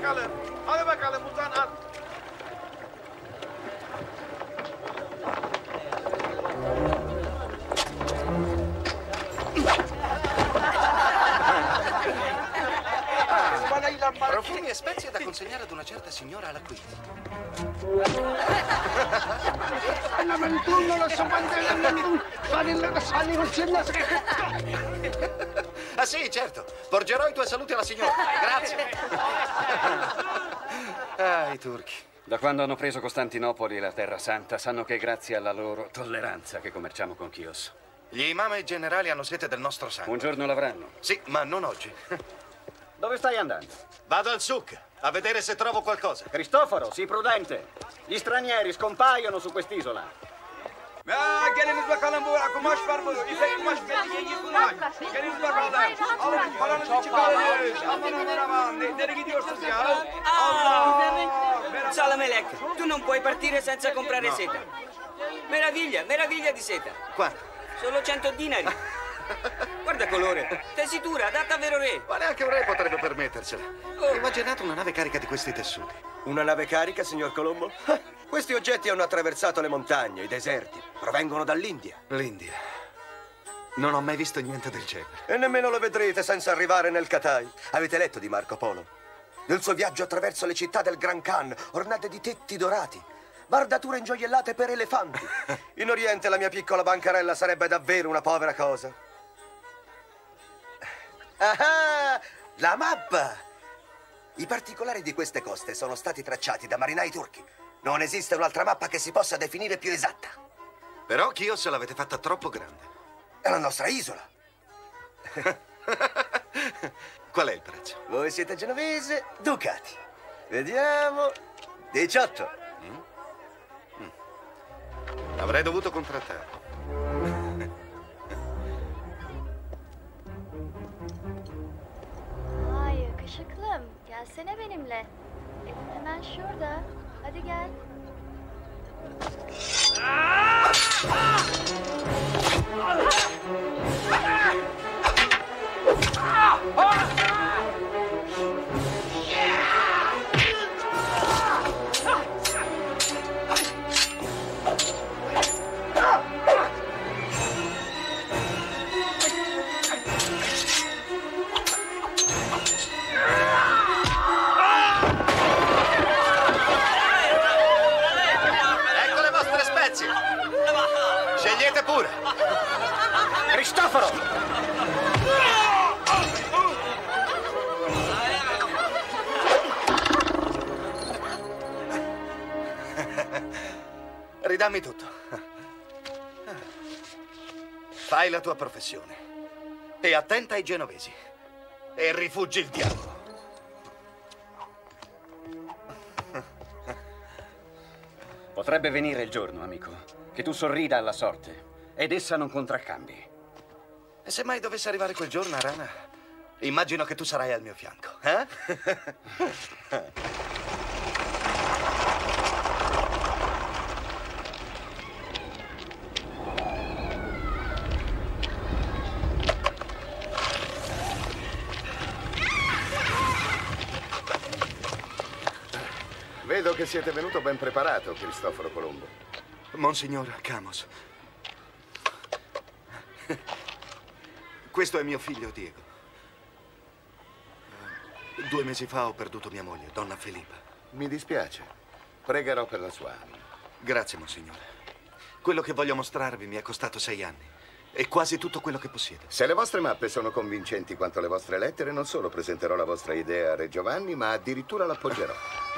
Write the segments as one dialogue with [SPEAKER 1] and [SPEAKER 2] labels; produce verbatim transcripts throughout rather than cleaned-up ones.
[SPEAKER 1] bakalım. Hadi bakalım uzan at.
[SPEAKER 2] Profumi e spezie da consegnare ad una certa signora alla Queen. Ah sì, certo. Porgerò i tuoi saluti alla signora. Grazie. Ah, i turchi.
[SPEAKER 3] Da quando hanno preso Costantinopoli e la Terra Santa, sanno che è grazie alla loro tolleranza che commerciamo con Chios.
[SPEAKER 2] Gli imam e i generali hanno sete del nostro sangue.
[SPEAKER 3] Un giorno l'avranno.
[SPEAKER 2] Sì, ma non oggi.
[SPEAKER 3] Dove stai andando?
[SPEAKER 2] Vado al souk a vedere se trovo qualcosa.
[SPEAKER 3] Cristoforo, sii prudente. Gli stranieri scompaiono su quest'isola.
[SPEAKER 1] Ya geliniz bakalım bu kumaş var mı? İpek kumaş belli iyi kumaş. Geliniz bakalım. Alın paranızı çıkarın. Aman aman aman. Nereye gidiyorsunuz ya? Allah.
[SPEAKER 4] Salamelec, tu non puoi partire senza comprare seta. Meraviglia, meraviglia di seta.
[SPEAKER 2] Quanto?
[SPEAKER 4] Solo cento dinari. Guarda colore, tessitura, adatta a vero re.
[SPEAKER 2] Ma neanche un re potrebbe permettersela.
[SPEAKER 4] Oh.
[SPEAKER 2] Immaginate una nave carica di questi tessuti.
[SPEAKER 5] Una nave carica, signor Colombo? Questi oggetti hanno attraversato le montagne, i deserti. Provengono dall'India.
[SPEAKER 2] L'India. Non ho mai visto niente del genere.
[SPEAKER 5] E nemmeno lo vedrete senza arrivare nel Katai. Avete letto di Marco Polo? Del suo viaggio attraverso le città del Gran Khan, ornate di tetti dorati. Bardature ingioiellate per elefanti. In Oriente la mia piccola bancarella sarebbe davvero una povera cosa. Ah, la mappa! I particolari di queste coste sono stati tracciati da marinai turchi. Non esiste un'altra mappa che si possa definire più esatta.
[SPEAKER 2] Però Chios l'avete fatta troppo grande.
[SPEAKER 5] È la nostra isola.
[SPEAKER 2] Qual è il prezzo?
[SPEAKER 5] Voi siete genovese, ducati. Vediamo. diciotto.
[SPEAKER 2] Mm? Mm. Avrei dovuto contrattare.
[SPEAKER 6] Ay yakışıklım. Gelsene benimle. Evim hemen şurada. Hadi gel.
[SPEAKER 2] Scegliete pure!
[SPEAKER 3] Cristoforo!
[SPEAKER 2] Ridammi tutto. Fai la tua professione. E attenta ai genovesi. E rifuggi il diavolo.
[SPEAKER 3] Potrebbe venire il giorno, amico, che tu sorrida alla sorte ed essa non contraccambi.
[SPEAKER 2] E se mai dovesse arrivare quel giorno, Arana, immagino che tu sarai al mio fianco, eh?
[SPEAKER 7] Vedo che siete venuto ben preparato, Cristoforo Colombo.
[SPEAKER 2] Monsignor Camos. Questo è mio figlio Diego. Due mesi fa ho perduto mia moglie, donna Filippa.
[SPEAKER 7] Mi dispiace. Pregherò per la sua anima.
[SPEAKER 2] Grazie, Monsignore. Quello che voglio mostrarvi mi è costato sei anni. È quasi tutto quello che possiedo.
[SPEAKER 7] Se le vostre mappe sono convincenti quanto le vostre lettere, non solo presenterò la vostra idea a Re Giovanni, ma addirittura l'appoggerò.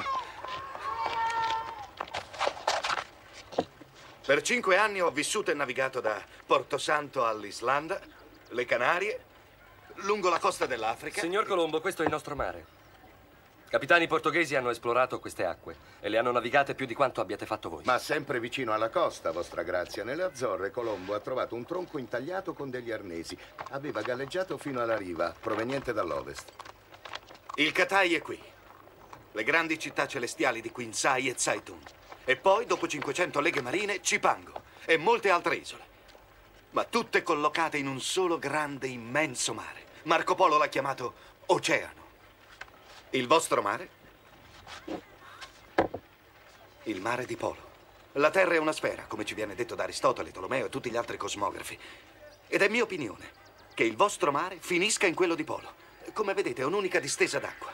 [SPEAKER 2] Per cinque anni ho vissuto e navigato da Porto Santo all'Islanda, le Canarie, lungo la costa dell'Africa.
[SPEAKER 8] Signor Colombo, questo è il nostro mare. Capitani portoghesi hanno esplorato queste acque e le hanno navigate più di quanto abbiate fatto voi.
[SPEAKER 7] Ma sempre vicino alla costa, vostra grazia, nelle Azzorre, Colombo ha trovato un tronco intagliato con degli arnesi. Aveva galleggiato fino alla riva, proveniente dall'ovest.
[SPEAKER 2] Il Katai è qui. Le grandi città celestiali di Quinsay e Zaitun. E poi, dopo cinquecento leghe marine, Cipango e molte altre isole. Ma tutte collocate in un solo grande, immenso mare. Marco Polo l'ha chiamato Oceano. Il vostro mare Il mare di Polo. La Terra è una sfera, come ci viene detto da Aristotele, Tolomeo e tutti gli altri cosmografi. Ed è mia opinione che il vostro mare finisca in quello di Polo. Come vedete, è un'unica distesa d'acqua.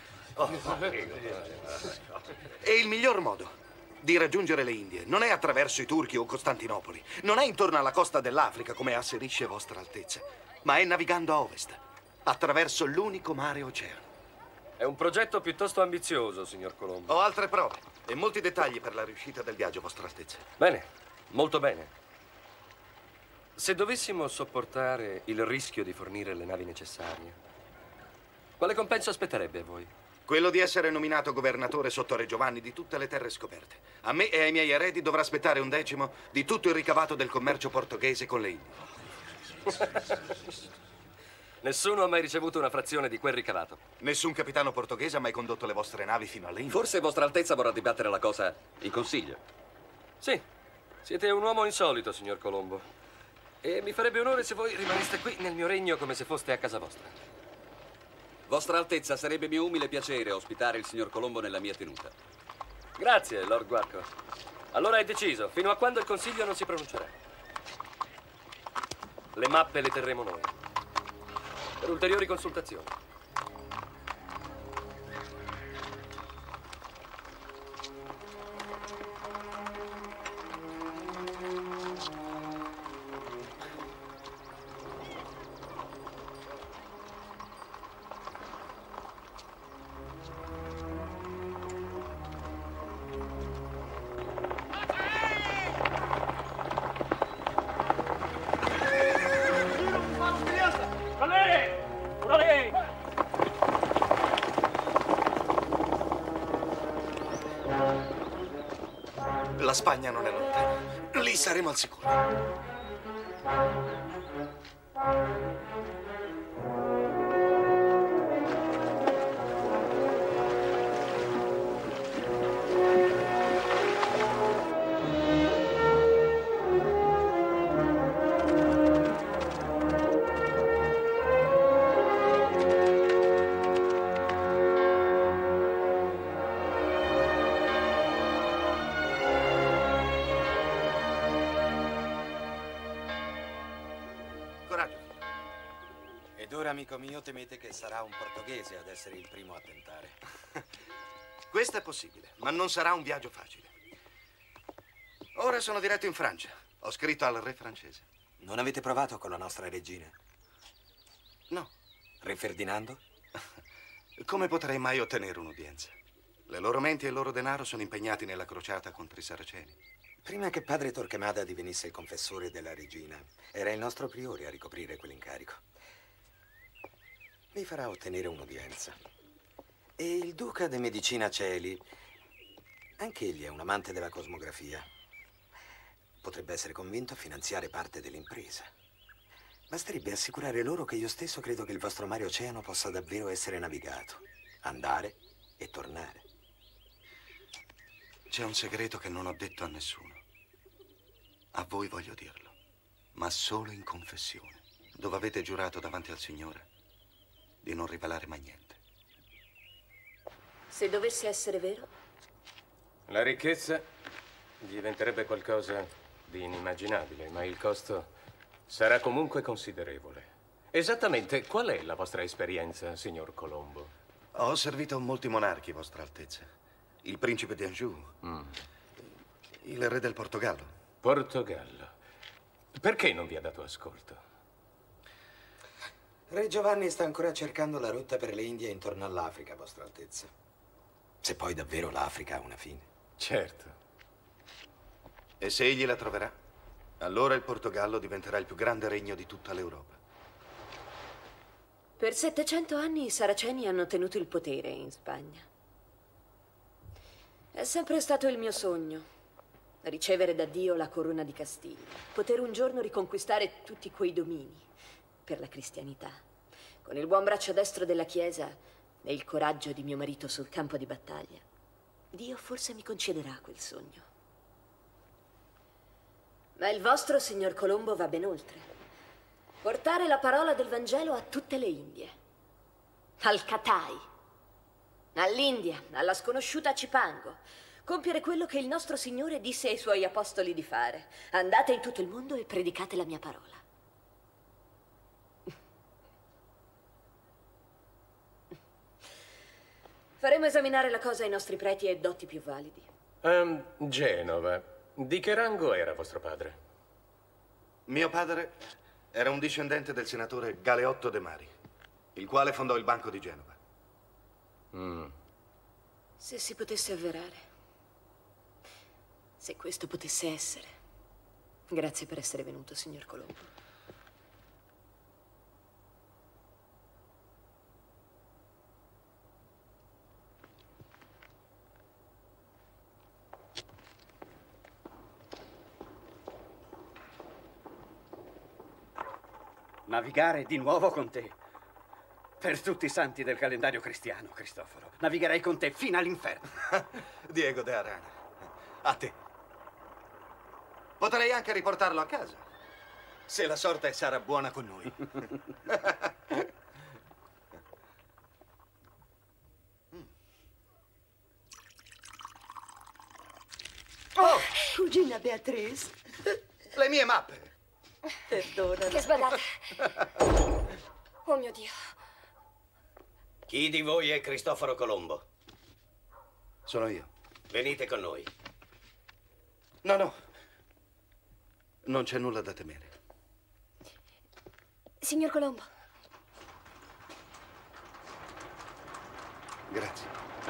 [SPEAKER 2] E il miglior modo di raggiungere le Indie non è attraverso i turchi o Costantinopoli, non è intorno alla costa dell'Africa, come asserisce Vostra Altezza, ma è navigando a ovest, attraverso l'unico mare oceano.
[SPEAKER 8] È un progetto piuttosto ambizioso, signor Colombo.
[SPEAKER 2] Ho altre prove e molti dettagli per la riuscita del viaggio, Vostra Altezza.
[SPEAKER 8] Bene, molto bene. Se dovessimo sopportare il rischio di fornire le navi necessarie, quale compenso aspetterebbe a voi?
[SPEAKER 2] Quello di essere nominato governatore sotto Re Giovanni di tutte le terre scoperte. A me e ai miei eredi dovrà aspettare un decimo di tutto il ricavato del commercio portoghese con le Indie.
[SPEAKER 8] Nessuno ha mai ricevuto una frazione di quel ricavato.
[SPEAKER 2] Nessun capitano portoghese ha mai condotto le vostre navi fino alle Indie.
[SPEAKER 3] Forse Vostra Altezza vorrà dibattere la cosa in consiglio.
[SPEAKER 8] Sì, siete un uomo insolito, signor Colombo. E mi farebbe onore se voi rimaneste qui nel mio regno come se foste a casa vostra.
[SPEAKER 3] Vostra Altezza, sarebbe mio umile piacere ospitare il signor Colombo nella mia tenuta.
[SPEAKER 8] Grazie, Lord Guarco. Allora è deciso, fino a quando il Consiglio non si pronuncerà. Le mappe le terremo noi. Per ulteriori consultazioni.
[SPEAKER 2] La Spagna non è lontana. Lì saremo al sicuro.
[SPEAKER 9] Ed ora, amico mio, temete che sarà un portoghese ad essere il primo a tentare.
[SPEAKER 2] Questo è possibile, ma non sarà un viaggio facile. Ora sono diretto in Francia. Ho scritto al re francese.
[SPEAKER 9] Non avete provato con la nostra regina?
[SPEAKER 2] No.
[SPEAKER 9] Re Ferdinando?
[SPEAKER 2] Come potrei mai ottenere un'udienza? Le loro menti e il loro denaro sono impegnati nella crociata contro i saraceni.
[SPEAKER 9] Prima che padre Torquemada divenisse il confessore della regina, era il nostro priore a ricoprire quell'incarico. Mi farà ottenere un'udienza. E il duca de Medicina Celi, anch'egli è un amante della cosmografia. Potrebbe essere convinto a finanziare parte dell'impresa. Basterebbe assicurare loro che io stesso credo che il vostro mare oceano possa davvero essere navigato, andare e tornare.
[SPEAKER 2] C'è un segreto che non ho detto a nessuno. A voi voglio dirlo, ma solo in confessione, dove avete giurato davanti al Signore di non rivelare mai niente.
[SPEAKER 10] Se dovesse essere vero?
[SPEAKER 11] La ricchezza diventerebbe qualcosa di inimmaginabile, ma il costo sarà comunque considerevole. Esattamente qual è la vostra esperienza, signor Colombo?
[SPEAKER 2] Ho servito molti monarchi, Vostra Altezza. Il principe di Anjou,
[SPEAKER 11] Mm.
[SPEAKER 2] il re del Portogallo.
[SPEAKER 11] Portogallo. Perché non vi ha dato ascolto?
[SPEAKER 9] Re Giovanni sta ancora cercando la rotta per le Indie intorno all'Africa, Vostra Altezza. Se poi davvero l'Africa ha una fine.
[SPEAKER 11] Certo.
[SPEAKER 2] E se egli la troverà, allora il Portogallo diventerà il più grande regno di tutta l'Europa.
[SPEAKER 10] Per settecento anni i saraceni hanno tenuto il potere in Spagna. È sempre stato il mio sogno ricevere da Dio la corona di Castiglia, poter un giorno riconquistare tutti quei domini per la cristianità, con il buon braccio destro della Chiesa e il coraggio di mio marito sul campo di battaglia. Dio forse mi concederà quel sogno. Ma il vostro, signor Colombo, va ben oltre. Portare la parola del Vangelo a tutte le Indie. Al Catai. All'India, alla sconosciuta Cipango. Compiere quello che il nostro Signore disse ai Suoi apostoli di fare. Andate in tutto il mondo e predicate la mia parola. Faremo esaminare la cosa ai nostri preti e dotti più validi.
[SPEAKER 11] Um, Genova. Di che rango era vostro padre?
[SPEAKER 2] Mio padre era un discendente del senatore Galeotto De Mari, il quale fondò il Banco di Genova.
[SPEAKER 11] Mm.
[SPEAKER 10] Se si potesse avverare. Se questo potesse essere. Grazie per essere venuto, signor Colombo.
[SPEAKER 3] Navigare di nuovo con te. Per tutti i santi del calendario cristiano, Cristoforo. Navigherei con te fino all'inferno.
[SPEAKER 2] Diego de Arana, a te. Potrei anche riportarlo a casa, se la sorte sarà buona con noi.
[SPEAKER 12] Oh, cugina Beatrice.
[SPEAKER 2] Le mie mappe.
[SPEAKER 12] Perdona.
[SPEAKER 13] Che sbadata. Oh mio Dio.
[SPEAKER 14] Chi di voi è Cristoforo Colombo?
[SPEAKER 2] Sono io.
[SPEAKER 14] Venite con noi.
[SPEAKER 2] No, no. Non c'è nulla da temere.
[SPEAKER 13] Signor Colombo.
[SPEAKER 2] Grazie.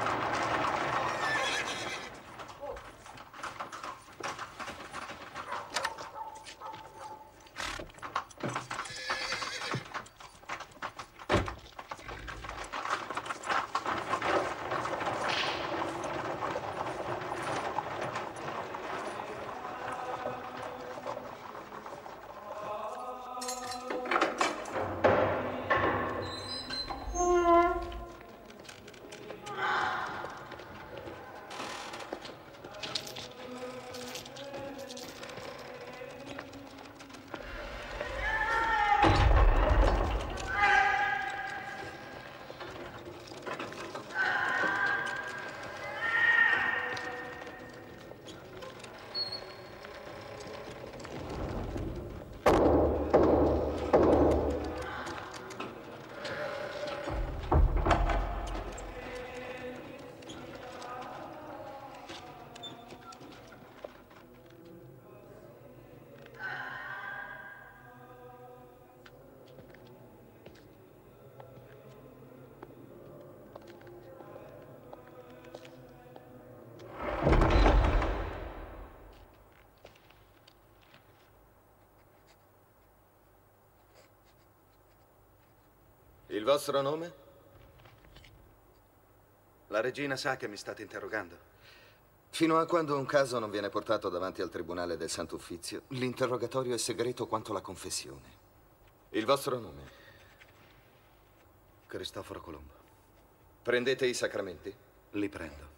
[SPEAKER 2] Il vostro nome? La regina sa che mi state interrogando.
[SPEAKER 15] Fino a quando un caso non viene portato davanti al Tribunale del Santo Uffizio, l'interrogatorio è segreto quanto la confessione. Il vostro nome?
[SPEAKER 2] Cristoforo Colombo.
[SPEAKER 15] Prendete i sacramenti?
[SPEAKER 2] Li prendo.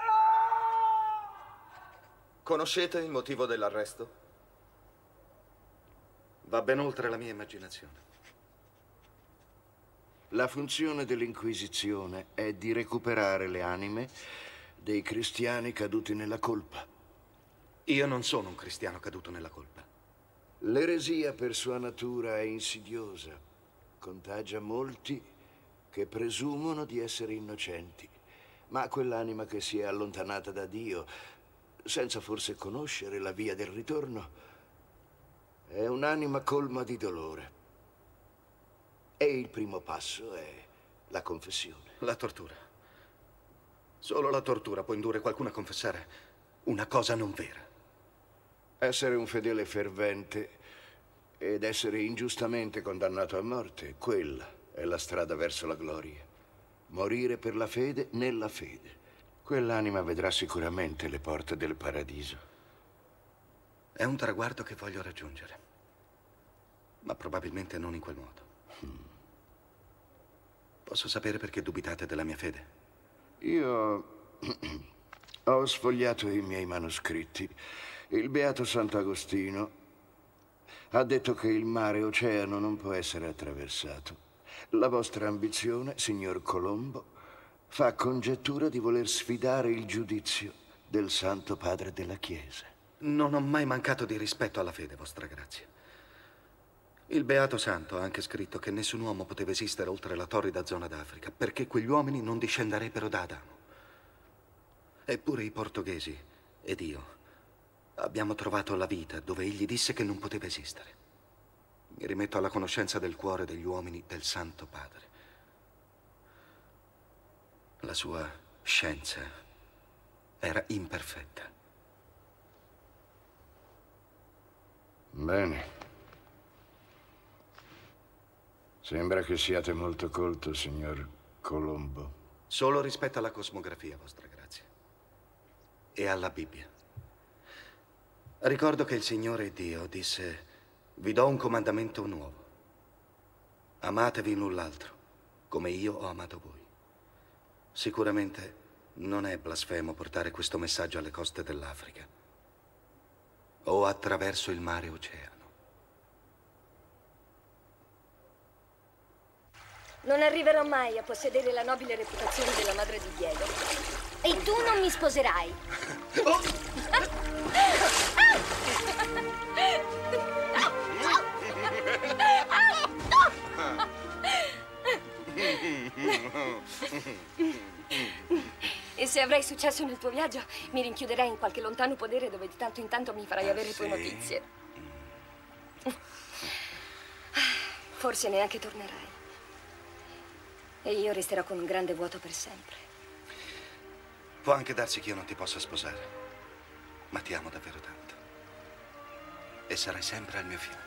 [SPEAKER 15] Conoscete il motivo dell'arresto?
[SPEAKER 2] Va ben oltre la mia immaginazione.
[SPEAKER 16] La funzione dell'Inquisizione è di recuperare le anime dei cristiani caduti nella colpa.
[SPEAKER 2] Io non sono un cristiano caduto nella colpa.
[SPEAKER 16] L'eresia per sua natura è insidiosa. Contagia molti che presumono di essere innocenti. Ma quell'anima che si è allontanata da Dio, senza forse conoscere la via del ritorno, è un'anima colma di dolore. E il primo passo è la confessione.
[SPEAKER 2] La tortura. Solo la tortura può indurre qualcuno a confessare una cosa non vera.
[SPEAKER 16] Essere un fedele fervente ed essere ingiustamente condannato a morte, quella è la strada verso la gloria. Morire per la fede nella fede. Quell'anima vedrà sicuramente le porte del paradiso.
[SPEAKER 2] È un traguardo che voglio raggiungere, ma probabilmente non in quel modo. Posso sapere perché dubitate della mia fede?
[SPEAKER 16] Io ho sfogliato i miei manoscritti. Il beato Sant'Agostino ha detto che il mare oceano non può essere attraversato. La vostra ambizione, signor Colombo, fa congettura di voler sfidare il giudizio del Santo Padre della Chiesa.
[SPEAKER 2] Non ho mai mancato di rispetto alla fede, vostra grazia. Il Beato Santo ha anche scritto che nessun uomo poteva esistere oltre la torrida zona d'Africa, perché quegli uomini non discenderebbero da Adamo. Eppure i portoghesi ed io abbiamo trovato la vita dove egli disse che non poteva esistere. Mi rimetto alla conoscenza del cuore degli uomini del Santo Padre. La sua scienza era imperfetta.
[SPEAKER 16] Bene. Sembra che siate molto colto, signor Colombo.
[SPEAKER 2] Solo rispetto alla cosmografia, vostra grazia. E alla Bibbia. Ricordo che il Signore Dio disse: vi do un comandamento nuovo. Amatevi l'un l'altro, come io ho amato voi. Sicuramente non è blasfemo portare questo messaggio alle coste dell'Africa o attraverso il mare oceano.
[SPEAKER 13] Non arriverò mai a possedere la nobile reputazione della madre di Diego.
[SPEAKER 17] E tu non mi sposerai.
[SPEAKER 13] E se avrai successo nel tuo viaggio, mi rinchiuderai in qualche lontano podere dove di tanto in tanto mi farai avere tue notizie. Forse neanche tornerai. E io resterò con un grande vuoto per sempre.
[SPEAKER 2] Può anche darsi che io non ti possa sposare, ma ti amo davvero tanto. E sarai sempre al mio fianco.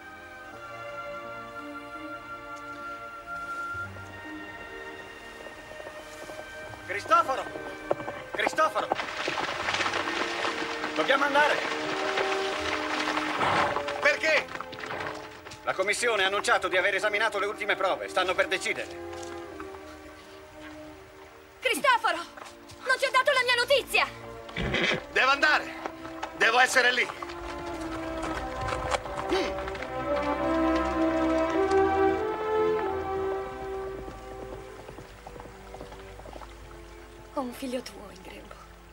[SPEAKER 3] Cristoforo! Cristoforo! Dobbiamo andare!
[SPEAKER 2] Perché?
[SPEAKER 3] La commissione ha annunciato di aver esaminato le ultime prove. Stanno per decidere.
[SPEAKER 13] Cristoforo! Non ti ho dato la mia notizia!
[SPEAKER 2] Devo andare! Devo essere lì!
[SPEAKER 13] Ho un figlio tuo in grembo.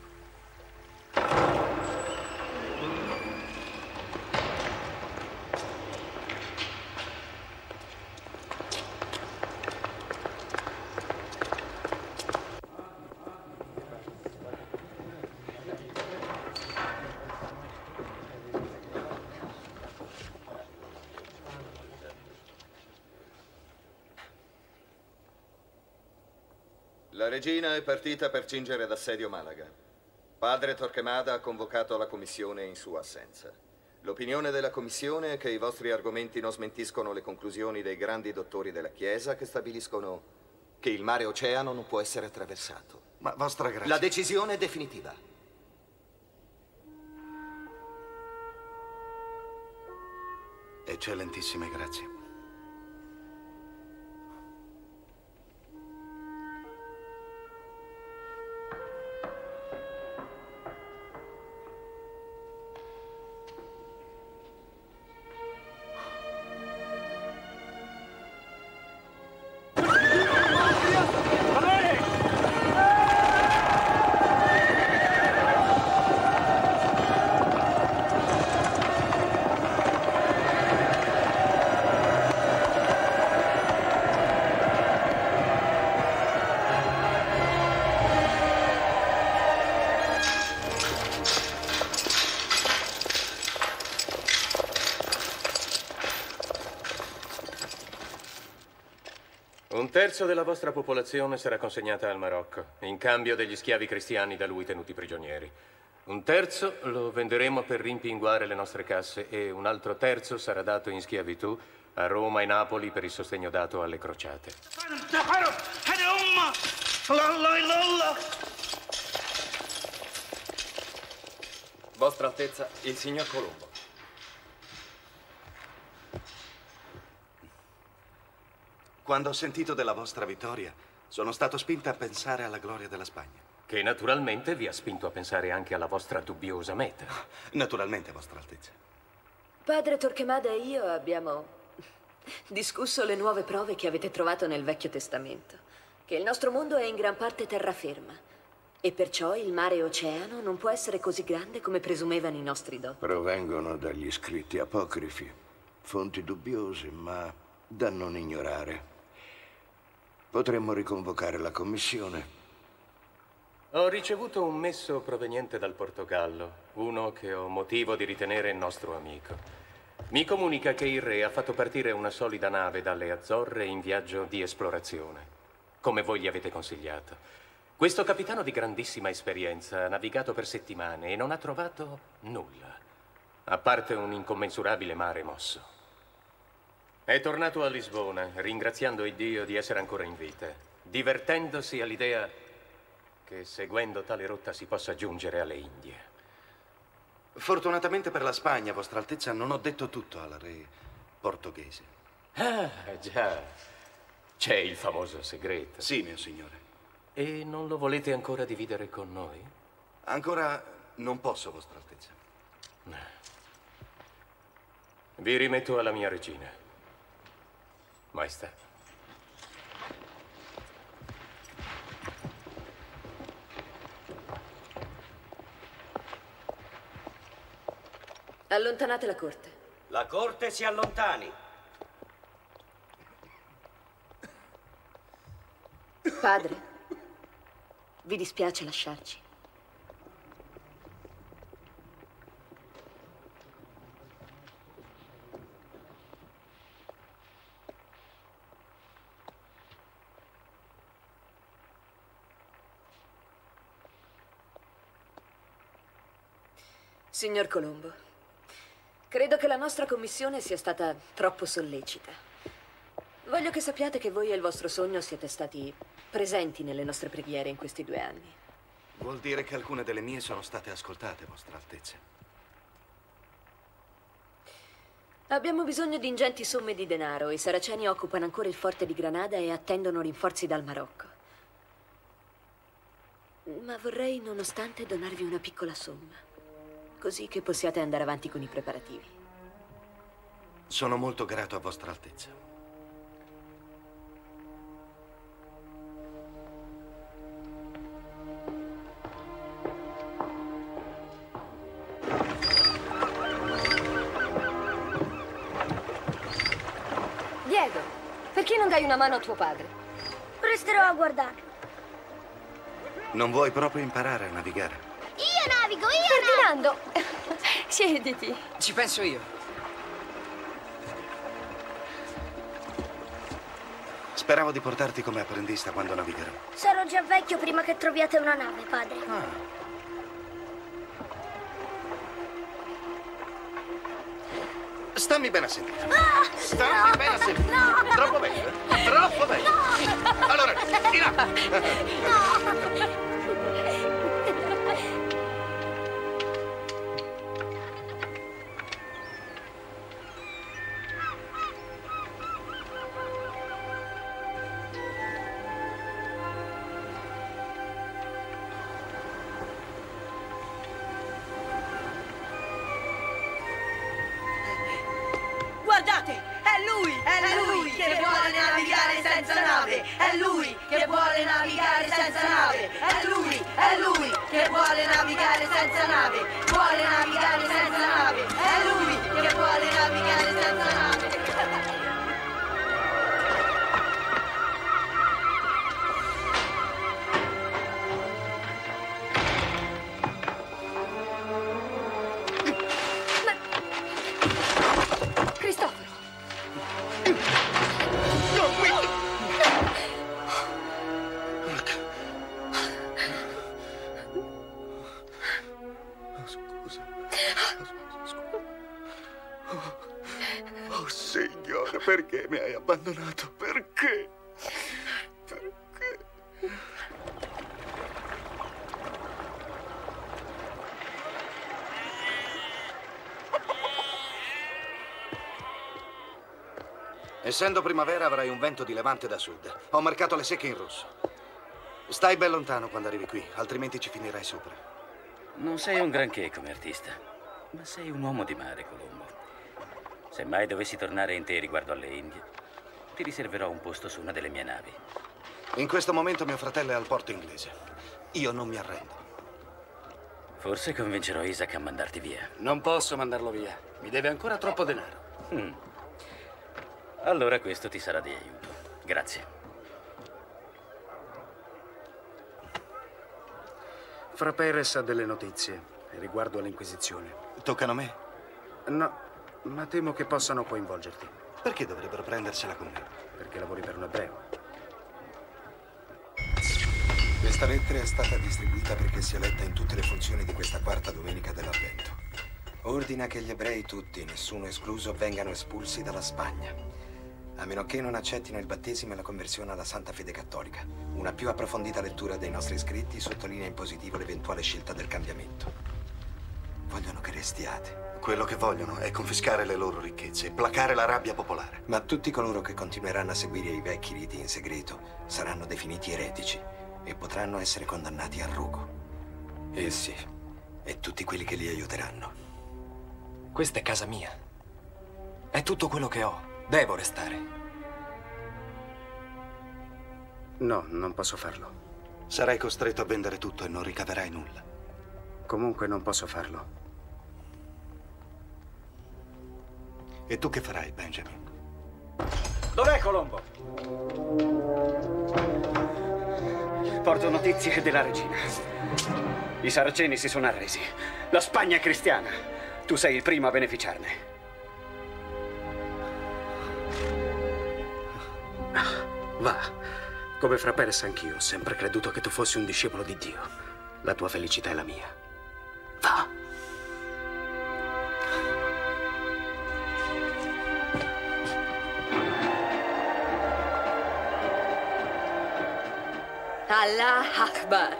[SPEAKER 15] La regina è partita per cingere d'assedio Malaga. Padre Torquemada ha convocato la commissione in sua assenza. L'opinione della commissione è che i vostri argomenti non smentiscono le conclusioni dei grandi dottori della Chiesa che stabiliscono che il mare oceano non può essere attraversato.
[SPEAKER 2] Ma vostra grazia...
[SPEAKER 15] La decisione è definitiva.
[SPEAKER 2] Eccellentissime grazie.
[SPEAKER 11] Un terzo della vostra popolazione sarà consegnata al Marocco, in cambio degli schiavi cristiani da lui tenuti prigionieri. Un terzo lo venderemo per rimpinguare le nostre casse e un altro terzo sarà dato in schiavitù a Roma e Napoli per il sostegno dato alle crociate.
[SPEAKER 8] Vostra Altezza, il signor Colombo.
[SPEAKER 2] Quando ho sentito della vostra vittoria, sono stato spinta a pensare alla gloria della Spagna.
[SPEAKER 11] Che naturalmente vi ha spinto a pensare anche alla vostra dubbiosa meta.
[SPEAKER 2] Naturalmente, Vostra Altezza.
[SPEAKER 10] Padre Torquemada e io abbiamo discusso le nuove prove che avete trovato nel Vecchio Testamento. che il nostro mondo è in gran parte terraferma e perciò il mare oceano non può essere così grande come presumevano i nostri doti.
[SPEAKER 16] Provengono dagli scritti apocrifi, fonti dubbiose, ma da non ignorare. Potremmo riconvocare la commissione.
[SPEAKER 11] Ho ricevuto un messo proveniente dal Portogallo, uno che ho motivo di ritenere nostro amico. Mi comunica che il re ha fatto partire una solida nave dalle Azzorre in viaggio di esplorazione, come voi gli avete consigliato. Questo capitano di grandissima esperienza ha navigato per settimane e non ha trovato nulla, a parte un incommensurabile mare mosso. È tornato a Lisbona, ringraziando Iddio di essere ancora in vita, divertendosi all'idea che seguendo tale rotta si possa giungere alle Indie.
[SPEAKER 2] Fortunatamente per la Spagna, Vostra Altezza, non ho detto tutto al re portoghese.
[SPEAKER 11] Ah, già. C'è il famoso segreto.
[SPEAKER 2] Sì, mio signore.
[SPEAKER 11] E non lo volete ancora dividere con noi?
[SPEAKER 2] Ancora non posso, Vostra Altezza.
[SPEAKER 11] Vi rimetto alla mia regina. Maestà.
[SPEAKER 10] Allontanate la corte.
[SPEAKER 14] La corte si allontani.
[SPEAKER 10] Padre, vi dispiace lasciarci? Signor Colombo, credo che la nostra commissione sia stata troppo sollecita. Voglio che sappiate che voi e il vostro sogno siete stati presenti nelle nostre preghiere in questi due anni.
[SPEAKER 2] Vuol dire che alcune delle mie sono state ascoltate, Vostra Altezza.
[SPEAKER 10] Abbiamo bisogno di ingenti somme di denaro. I saraceni occupano ancora il forte di Granada e attendono rinforzi dal Marocco. Ma vorrei, nonostante, donarvi una piccola somma, così che possiate andare avanti con i preparativi.
[SPEAKER 2] Sono molto grato a Vostra Altezza.
[SPEAKER 13] Diego, perché non dai una mano a tuo padre?
[SPEAKER 17] Resterò a guardare.
[SPEAKER 2] Non vuoi proprio imparare a navigare?
[SPEAKER 17] Io navigo, io
[SPEAKER 13] Ferdinando, siediti.
[SPEAKER 4] Ci penso io.
[SPEAKER 2] Speravo di portarti come apprendista quando navigherò.
[SPEAKER 17] Sarò già vecchio prima che troviate una nave, padre.
[SPEAKER 2] Ah. Stammi bene a sentire.
[SPEAKER 17] Ah,
[SPEAKER 2] Stammi
[SPEAKER 17] no,
[SPEAKER 2] bene a sentire.
[SPEAKER 17] No.
[SPEAKER 2] Troppo bene, eh? Troppo bene.
[SPEAKER 17] No.
[SPEAKER 2] Allora, di là.
[SPEAKER 17] No.
[SPEAKER 12] Guardate, è lui, è lui che vuole navigare senza nave, è lui che vuole navigare senza nave, è lui, è lui che vuole navigare senza nave, vuole navigare senza nave, è lui che vuole navigare senza nave.
[SPEAKER 16] Oh, Signore, perché mi hai abbandonato? Perché? Perché?
[SPEAKER 2] Essendo primavera avrai un vento di levante da sud. Ho marcato le secche in rosso. Stai ben lontano quando arrivi qui, altrimenti ci finirai sopra.
[SPEAKER 18] Non sei un granché come artista, ma sei un uomo di mare, Colombo. Se mai dovessi tornare in te riguardo alle Indie, ti riserverò un posto su una delle mie navi.
[SPEAKER 2] In questo momento mio fratello è al porto inglese. Io non mi arrendo.
[SPEAKER 18] Forse convincerò Isaac a mandarti via.
[SPEAKER 3] Non posso mandarlo via. Mi deve ancora troppo denaro.
[SPEAKER 18] Mm. Allora questo ti sarà di aiuto. Grazie.
[SPEAKER 3] Fra Perez ha delle notizie riguardo all'Inquisizione.
[SPEAKER 2] Toccano a me?
[SPEAKER 3] No, ma temo che possano coinvolgerti.
[SPEAKER 2] Perché dovrebbero prendersela con me?
[SPEAKER 3] Perché lavori per un ebreo.
[SPEAKER 9] Questa lettera è stata distribuita perché sia letta in tutte le funzioni di questa quarta domenica dell'Avvento. Ordina che gli ebrei tutti, nessuno escluso, vengano espulsi dalla Spagna, a meno che non accettino il battesimo e la conversione alla Santa Fede Cattolica. Una più approfondita lettura dei nostri scritti sottolinea in positivo l'eventuale scelta del cambiamento. Vogliono che restiate.
[SPEAKER 2] Quello che vogliono è confiscare le loro ricchezze e placare la rabbia popolare.
[SPEAKER 9] Ma tutti coloro che continueranno a seguire i vecchi riti in segreto saranno definiti eretici e potranno essere condannati al rogo. Essi e tutti quelli che li aiuteranno.
[SPEAKER 19] Questa è casa mia. È tutto quello che ho. Devo restare.
[SPEAKER 3] No, non posso farlo.
[SPEAKER 2] Sarai costretto a vendere tutto e non ricaverai nulla.
[SPEAKER 3] Comunque non posso farlo.
[SPEAKER 2] E tu che farai, Benjamin?
[SPEAKER 3] Dov'è Colombo? Porto notizie della regina. I saraceni si sono arresi. La Spagna è cristiana. Tu sei il primo a beneficiarne. Va. Come Fra Perez anch'io ho sempre creduto che tu fossi un discepolo di Dio. La tua felicità è la mia. Va.
[SPEAKER 10] Allah Akbar.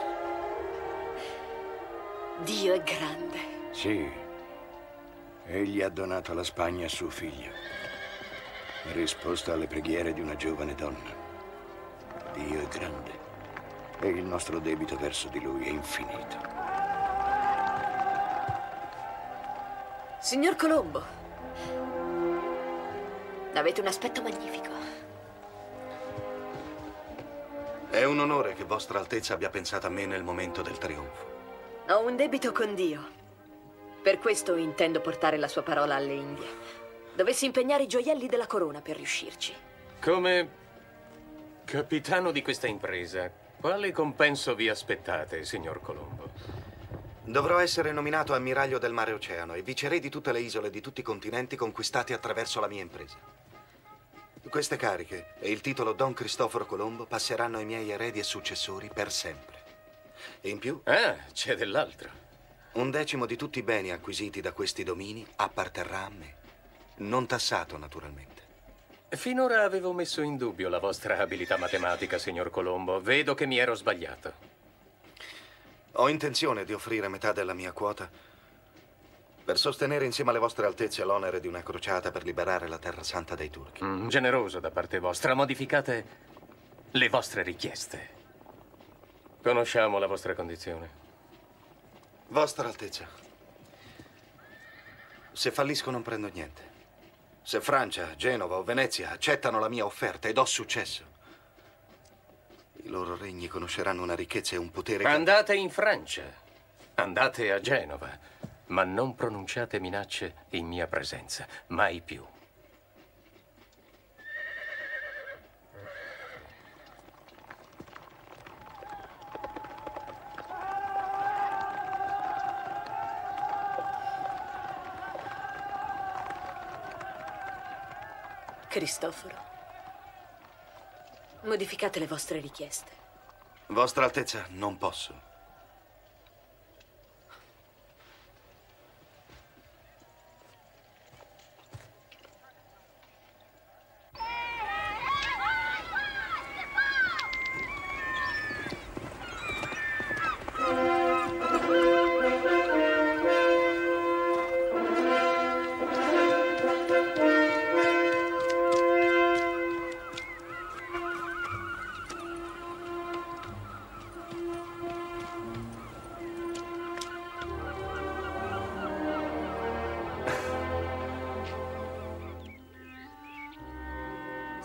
[SPEAKER 10] Dio è grande.
[SPEAKER 16] Sì. Egli ha donato alla Spagna suo figlio. In risposta alle preghiere di una giovane donna. Dio è grande. E il nostro debito verso di lui è infinito.
[SPEAKER 10] Signor Colombo, avete un aspetto magnifico.
[SPEAKER 2] È un onore che Vostra Altezza abbia pensato a me nel momento del trionfo.
[SPEAKER 10] Ho un debito con Dio. Per questo intendo portare la sua parola alle Indie. Dovessi impegnare i gioielli della corona per riuscirci.
[SPEAKER 11] Come capitano di questa impresa, quale compenso vi aspettate, signor Colombo?
[SPEAKER 2] Dovrò essere nominato ammiraglio del mare oceano e viceré di tutte le isole di tutti i continenti conquistati attraverso la mia impresa. Queste cariche e il titolo Don Cristoforo Colombo passeranno ai miei eredi e successori per sempre. E in più...
[SPEAKER 11] Ah, c'è dell'altro.
[SPEAKER 2] Un decimo di tutti i beni acquisiti da questi domini apparterrà a me. Non tassato, naturalmente.
[SPEAKER 11] Finora avevo messo in dubbio la vostra abilità matematica, signor Colombo. Vedo che mi ero sbagliato.
[SPEAKER 2] Ho intenzione di offrire metà della mia quota per sostenere insieme alle vostre altezze l'onere di una crociata per liberare la Terra Santa dai turchi.
[SPEAKER 11] Mm, generoso da parte vostra. Modificate le vostre richieste. Conosciamo la vostra condizione.
[SPEAKER 2] Vostra Altezza, se fallisco non prendo niente. Se Francia, Genova o Venezia accettano la mia offerta ed ho successo, i loro regni conosceranno una ricchezza e un potere che...
[SPEAKER 11] Andate in Francia, andate a Genova, ma non pronunciate minacce in mia presenza, mai più.
[SPEAKER 10] Cristoforo, modificate le vostre richieste.
[SPEAKER 2] Vostra Altezza, non posso.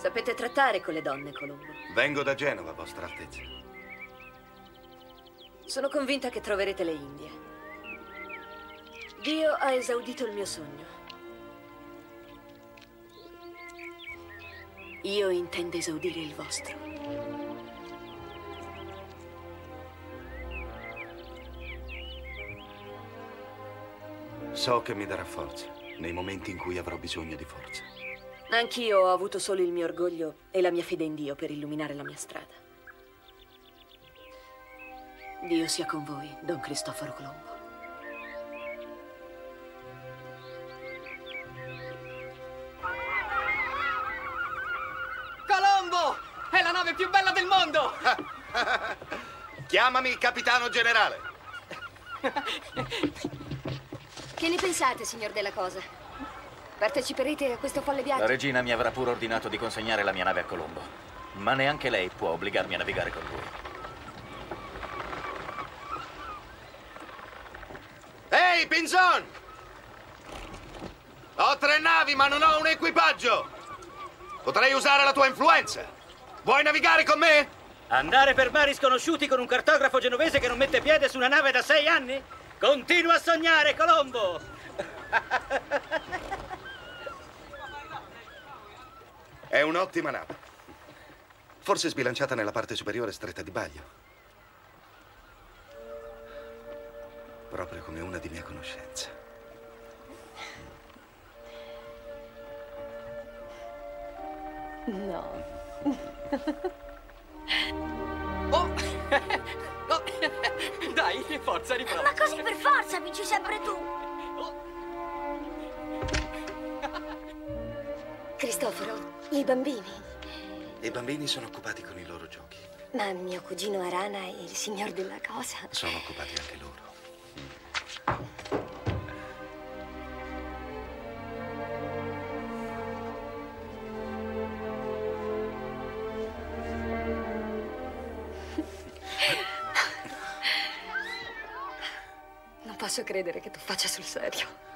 [SPEAKER 10] Sapete trattare con le donne, Colombo.
[SPEAKER 2] Vengo da Genova, Vostra Altezza.
[SPEAKER 10] Sono convinta che troverete le Indie. Dio ha esaudito il mio sogno. Io intendo esaudire il vostro.
[SPEAKER 2] So che mi darà forza nei momenti in cui avrò bisogno di forza.
[SPEAKER 10] Anch'io ho avuto solo il mio orgoglio e la mia fede in Dio per illuminare la mia strada. Dio sia con voi, Don Cristoforo Colombo.
[SPEAKER 4] Colombo! È la nave più bella del mondo!
[SPEAKER 2] Chiamami capitano generale.
[SPEAKER 13] Che ne pensate, signor Della Cosa? Parteciperete a questo folle viaggio?
[SPEAKER 18] La regina mi avrà pure ordinato di consegnare la mia nave a Colombo, ma neanche lei può obbligarmi a navigare con lui.
[SPEAKER 2] Ehi, Pinzon! Ho tre navi, ma non ho un equipaggio! Potrei usare la tua influenza. Vuoi navigare con me?
[SPEAKER 3] Andare per mari sconosciuti con un cartografo genovese che non mette piede su una nave da sei anni? Continua a sognare, Colombo!
[SPEAKER 2] È un'ottima nave. Forse sbilanciata nella parte superiore stretta di baglio. Proprio come una di mia conoscenza.
[SPEAKER 13] No.
[SPEAKER 4] Oh! Oh! Dai, forza, riprova.
[SPEAKER 17] Ma così per forza vinci sempre tu.
[SPEAKER 13] Cristoforo, i bambini.
[SPEAKER 2] I bambini sono occupati con i loro giochi.
[SPEAKER 13] Ma mio cugino Arana e il signor Della Cosa
[SPEAKER 2] Sono occupati anche loro.
[SPEAKER 13] Non posso credere che tu faccia sul serio.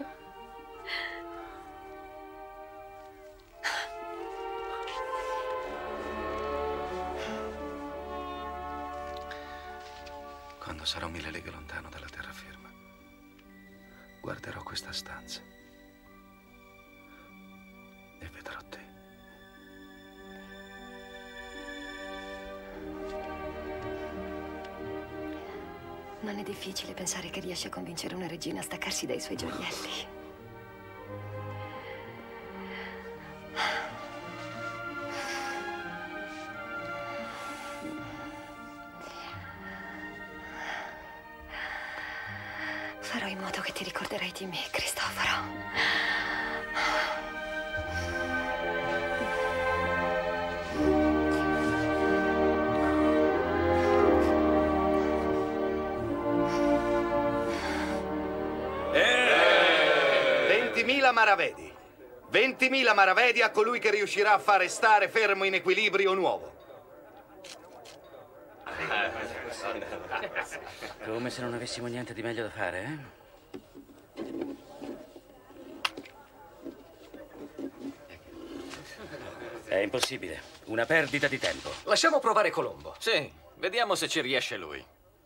[SPEAKER 2] Quando sarò mille leghe lontano dalla terraferma, guarderò questa stanza e vedrò te.
[SPEAKER 13] Non è difficile pensare che riesce a convincere una regina a staccarsi dai suoi gioielli. Farò in modo che ti ricorderai di me, Cristoforo.
[SPEAKER 2] ventimila maravedi. ventimila maravedi a colui che riuscirà a fare stare fermo in equilibrio nuovo.
[SPEAKER 18] Come se non avessimo niente di meglio da fare, eh? È impossibile. Una perdita di tempo.
[SPEAKER 19] Lasciamo provare Colombo. Sì, vediamo se ci riesce lui.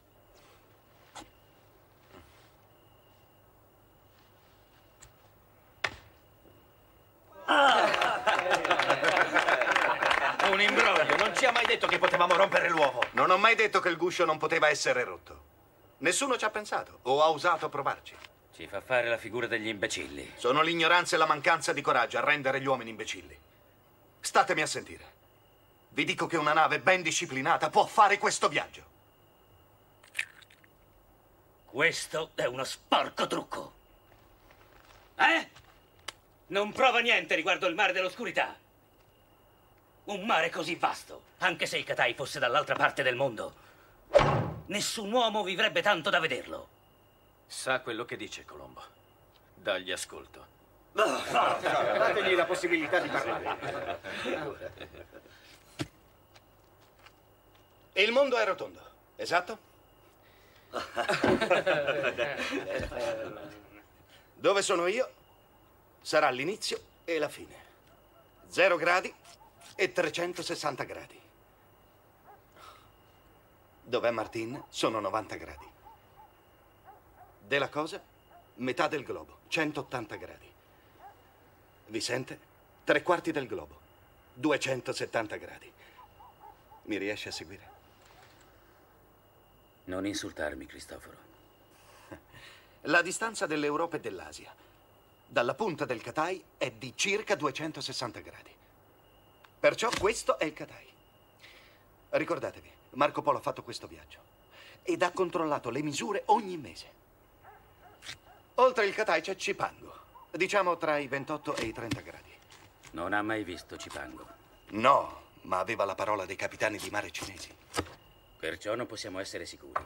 [SPEAKER 2] Un imbroglio. Non ci ha mai detto che potevamo rompere l'uovo. Non ho mai detto che il guscio non poteva essere rotto. Nessuno ci ha pensato o ha osato provarci.
[SPEAKER 18] Ci fa fare la figura degli imbecilli.
[SPEAKER 2] Sono l'ignoranza e la mancanza di coraggio a rendere gli uomini imbecilli. Statemi a sentire. Vi dico che una nave ben disciplinata può fare questo viaggio.
[SPEAKER 3] Questo è uno sporco trucco. Eh? Non prova niente riguardo il mare dell'oscurità. Un mare così vasto, anche se il Katai fosse dall'altra parte del mondo, nessun uomo vivrebbe tanto da vederlo.
[SPEAKER 19] Sa quello che dice, Colombo. Dagli ascolto.
[SPEAKER 3] Dategli la possibilità di parlare.
[SPEAKER 2] Il mondo è rotondo, esatto? Dove sono io sarà l'inizio e la fine. Zero gradi e trecentosessanta gradi. Dov'è Martin? Sono novanta gradi. Della cosa? Metà del globo, centottanta gradi. Vicente? Tre quarti del globo, duecentosettanta gradi. Mi riesci a seguire?
[SPEAKER 18] Non insultarmi, Cristoforo.
[SPEAKER 2] La distanza dell'Europa e dell'Asia dalla punta del Cathay è di circa duecentosessanta gradi. Perciò questo è il Cathay. Ricordatevi, Marco Polo ha fatto questo viaggio ed ha controllato le misure ogni mese. Oltre il Cathay c'è Cipango, diciamo tra i ventotto e i trenta gradi.
[SPEAKER 18] Non ha mai visto Cipango?
[SPEAKER 2] No, ma aveva la parola dei capitani di mare cinesi.
[SPEAKER 18] Perciò non possiamo essere sicuri.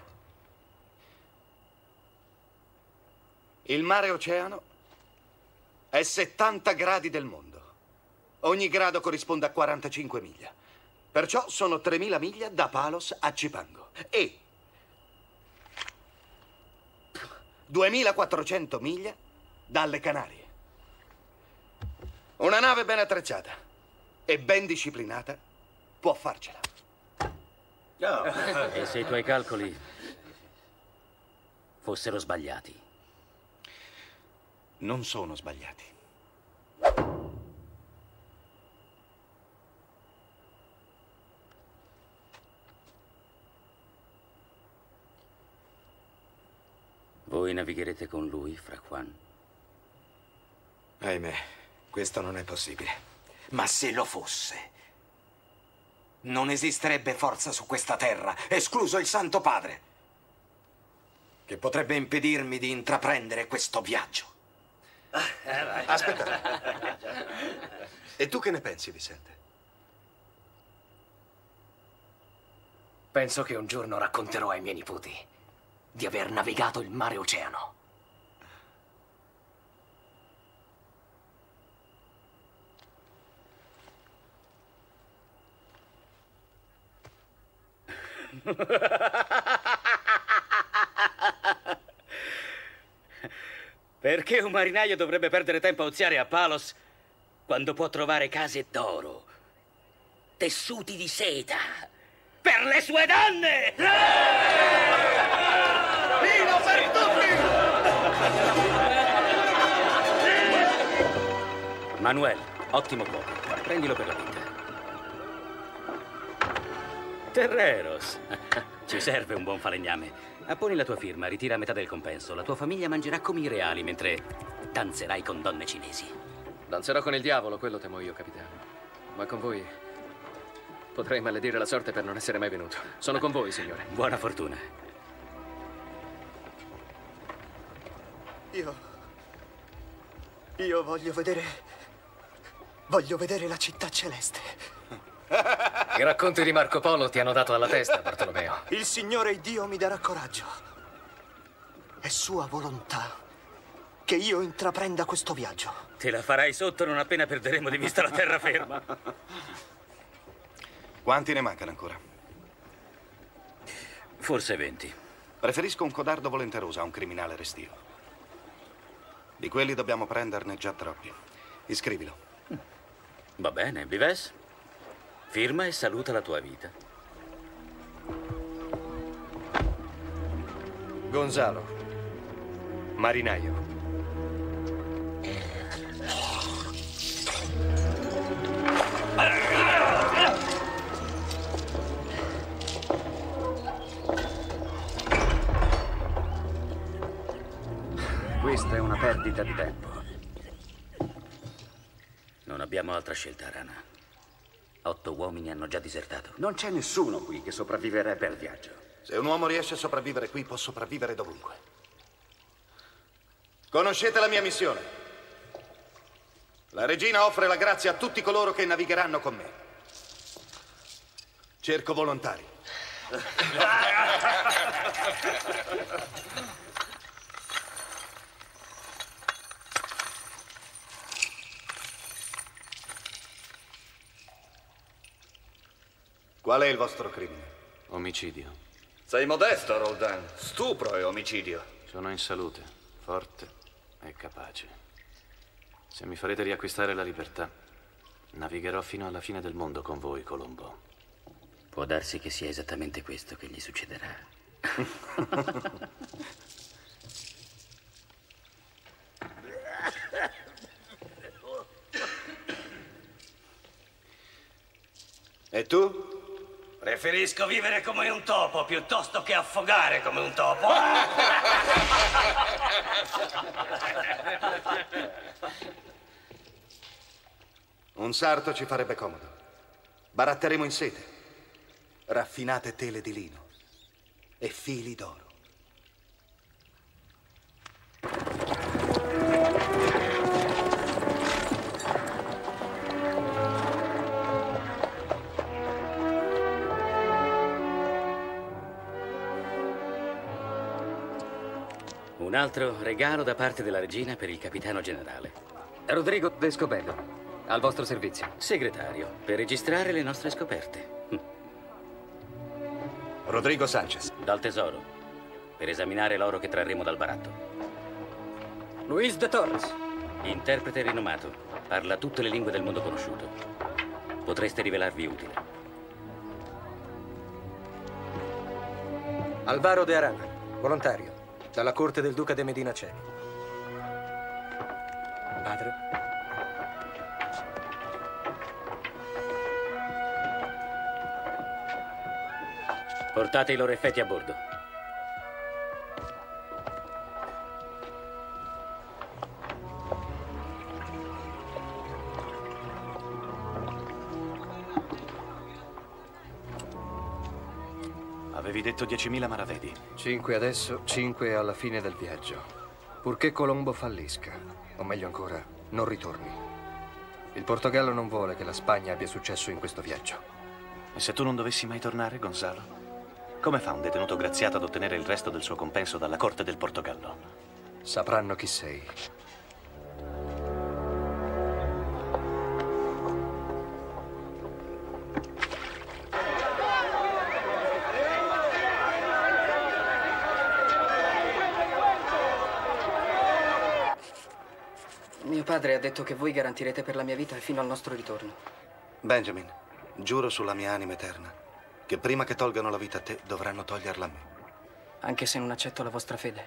[SPEAKER 2] Il mare oceano è settanta gradi del mondo. Ogni grado corrisponde a quarantacinque miglia. Perciò sono tremila miglia da Palos a Cipango. E duemilaquattrocento miglia dalle Canarie. Una nave ben attrezzata e ben disciplinata può farcela.
[SPEAKER 18] Oh. E se i tuoi calcoli fossero sbagliati?
[SPEAKER 2] Non sono sbagliati.
[SPEAKER 18] Voi navigherete con lui, Fra Juan?
[SPEAKER 9] Ahimè, questo non è possibile. Ma se lo fosse, non esisterebbe forza su questa terra, escluso il Santo Padre, che potrebbe impedirmi di intraprendere questo viaggio.
[SPEAKER 2] Aspetta. E tu che ne pensi, Vicente?
[SPEAKER 20] Penso che un giorno racconterò ai miei nipoti di aver navigato il mare oceano.
[SPEAKER 18] Perché un marinaio dovrebbe perdere tempo a oziare a Palos quando può trovare case d'oro, tessuti di seta, per le sue donne?
[SPEAKER 12] Vino per tutti!
[SPEAKER 18] Manuel, ottimo cuoco. Prendilo per la vita. Terreros, ci serve un buon falegname. Apponi la tua firma, ritira metà del compenso. La tua famiglia mangerà come i reali mentre danzerai con donne cinesi.
[SPEAKER 8] Danzerò con il diavolo, quello temo io, capitano. Ma con voi potrei maledire la sorte per non essere mai venuto. Sono con voi, signore.
[SPEAKER 18] Buona fortuna.
[SPEAKER 5] Io... Io voglio vedere... Voglio vedere la città celeste.
[SPEAKER 8] I racconti di Marco Polo ti hanno dato alla testa, Bartolomeo.
[SPEAKER 5] Il Signore Dio mi darà coraggio. È sua volontà che io intraprenda questo viaggio.
[SPEAKER 18] Te la farai sotto non appena perderemo di vista la terraferma.
[SPEAKER 2] Quanti ne mancano ancora?
[SPEAKER 18] Forse venti.
[SPEAKER 2] Preferisco un codardo volenteroso a un criminale restio. Di quelli dobbiamo prenderne già troppi. Iscrivilo.
[SPEAKER 18] Va bene, Vives? Firma e saluta la tua vita.
[SPEAKER 8] Gonzalo, marinaio.
[SPEAKER 18] Questa è una perdita di tempo. Non abbiamo altra scelta, Rana. Otto uomini hanno già disertato.
[SPEAKER 2] Non c'è nessuno qui che sopravviverebbe al viaggio. Se un uomo riesce a sopravvivere qui, può sopravvivere dovunque. Conoscete la mia missione. La regina offre la grazia a tutti coloro che navigheranno con me. Cerco volontari. Qual è il vostro crimine?
[SPEAKER 8] Omicidio.
[SPEAKER 2] Sei modesto, Roldan. Stupro e omicidio.
[SPEAKER 8] Sono in salute, forte e capace. Se mi farete riacquistare la libertà,
[SPEAKER 19] Navigherò fino alla fine del mondo con voi, Colombo.
[SPEAKER 3] Può darsi che sia esattamente questo che gli succederà.
[SPEAKER 2] E tu?
[SPEAKER 18] Preferisco vivere come un topo piuttosto che affogare come un topo.
[SPEAKER 2] Un sarto ci farebbe comodo. Baratteremo in sete. Raffinate tele di lino e fili d'oro.
[SPEAKER 3] Un altro regalo da parte della regina per il capitano generale.
[SPEAKER 8] Rodrigo de Scobello, al vostro servizio.
[SPEAKER 3] Segretario, per registrare le nostre scoperte.
[SPEAKER 2] Rodrigo Sanchez.
[SPEAKER 3] Dal tesoro, per esaminare l'oro che trarremo dal baratto.
[SPEAKER 8] Luis de Torres.
[SPEAKER 3] Interprete rinomato, parla tutte le lingue del mondo conosciuto. Potreste rivelarvi utile.
[SPEAKER 21] Alvaro de Arana, volontario, dalla corte del duca de Medinaceli. Padre.
[SPEAKER 3] Portate i loro effetti a bordo.
[SPEAKER 19] Avevi detto diecimila maravedi.
[SPEAKER 21] Cinque adesso, cinque alla fine del viaggio. Purché Colombo fallisca, o meglio ancora, non ritorni. Il Portogallo non vuole che la Spagna abbia successo in questo viaggio.
[SPEAKER 19] E se tu non dovessi mai tornare, Gonzalo? Come fa un detenuto graziato ad ottenere il resto del suo compenso dalla corte del Portogallo?
[SPEAKER 21] Sapranno chi sei.
[SPEAKER 22] Mio padre ha detto che voi garantirete per la mia vita fino al nostro ritorno.
[SPEAKER 2] Benjamin, giuro sulla mia anima eterna che prima che tolgano la vita a te, dovranno toglierla a me.
[SPEAKER 22] Anche se non accetto la vostra fede.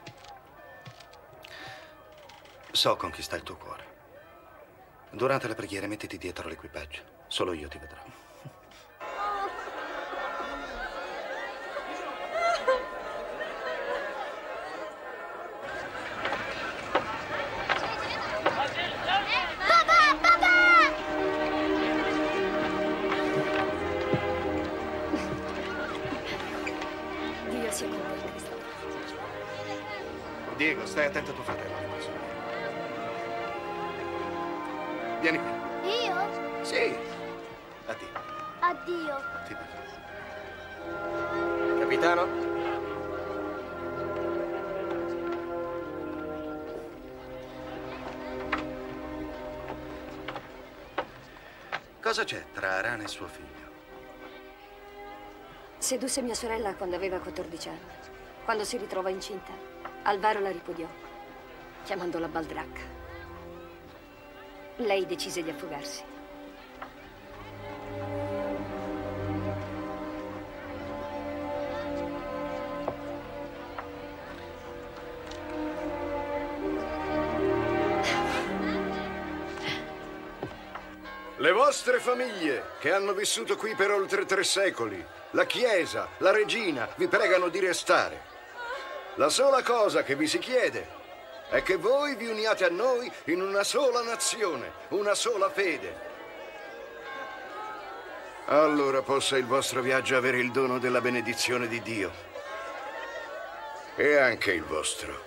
[SPEAKER 2] So con chi sta il tuo cuore. Durante le preghiere mettiti dietro l'equipaggio. Solo io ti vedrò. Diego, stai attento a tuo fratello. Vieni qui.
[SPEAKER 17] Io?
[SPEAKER 2] Sì. Addio.
[SPEAKER 17] Addio.
[SPEAKER 2] Ti vedo.
[SPEAKER 21] Capitano?
[SPEAKER 2] Cosa c'è tra Arana e suo figlio?
[SPEAKER 13] Sedusse mia sorella quando aveva quattordici anni. Quando si ritrova incinta, Alvaro la ripudiò, chiamandola Baldracca. Lei decise di affogarsi.
[SPEAKER 16] Le vostre famiglie, che hanno vissuto qui per oltre tre secoli, la Chiesa, la Regina, vi pregano di restare. La sola cosa che vi si chiede è che voi vi uniate a noi in una sola nazione, una sola fede. Allora possa il vostro viaggio avere il dono della benedizione di Dio. E anche il vostro.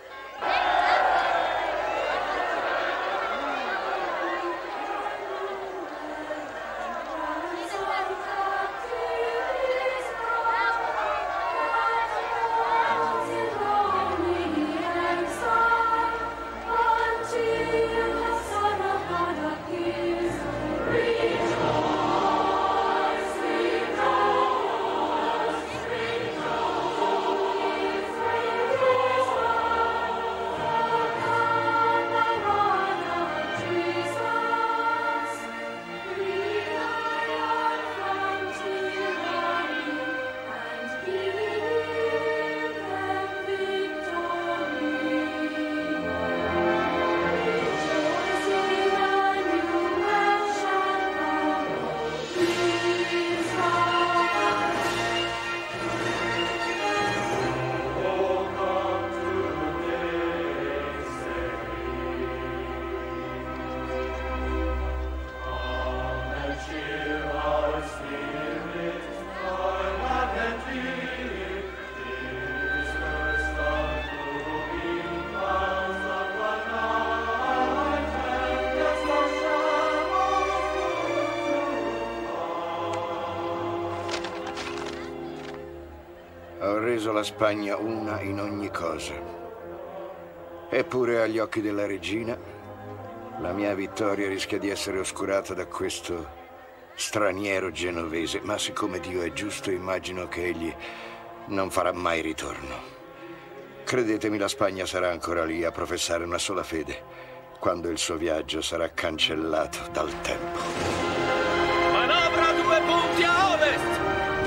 [SPEAKER 16] reso la Spagna una in ogni cosa. Eppure agli occhi della regina, la mia vittoria rischia di essere oscurata da questo straniero genovese, ma siccome Dio è giusto, immagino che egli non farà mai ritorno. Credetemi, la Spagna sarà ancora lì a professare una sola fede, quando il suo viaggio sarà cancellato dal tempo.
[SPEAKER 1] Manovra due punti a ovest!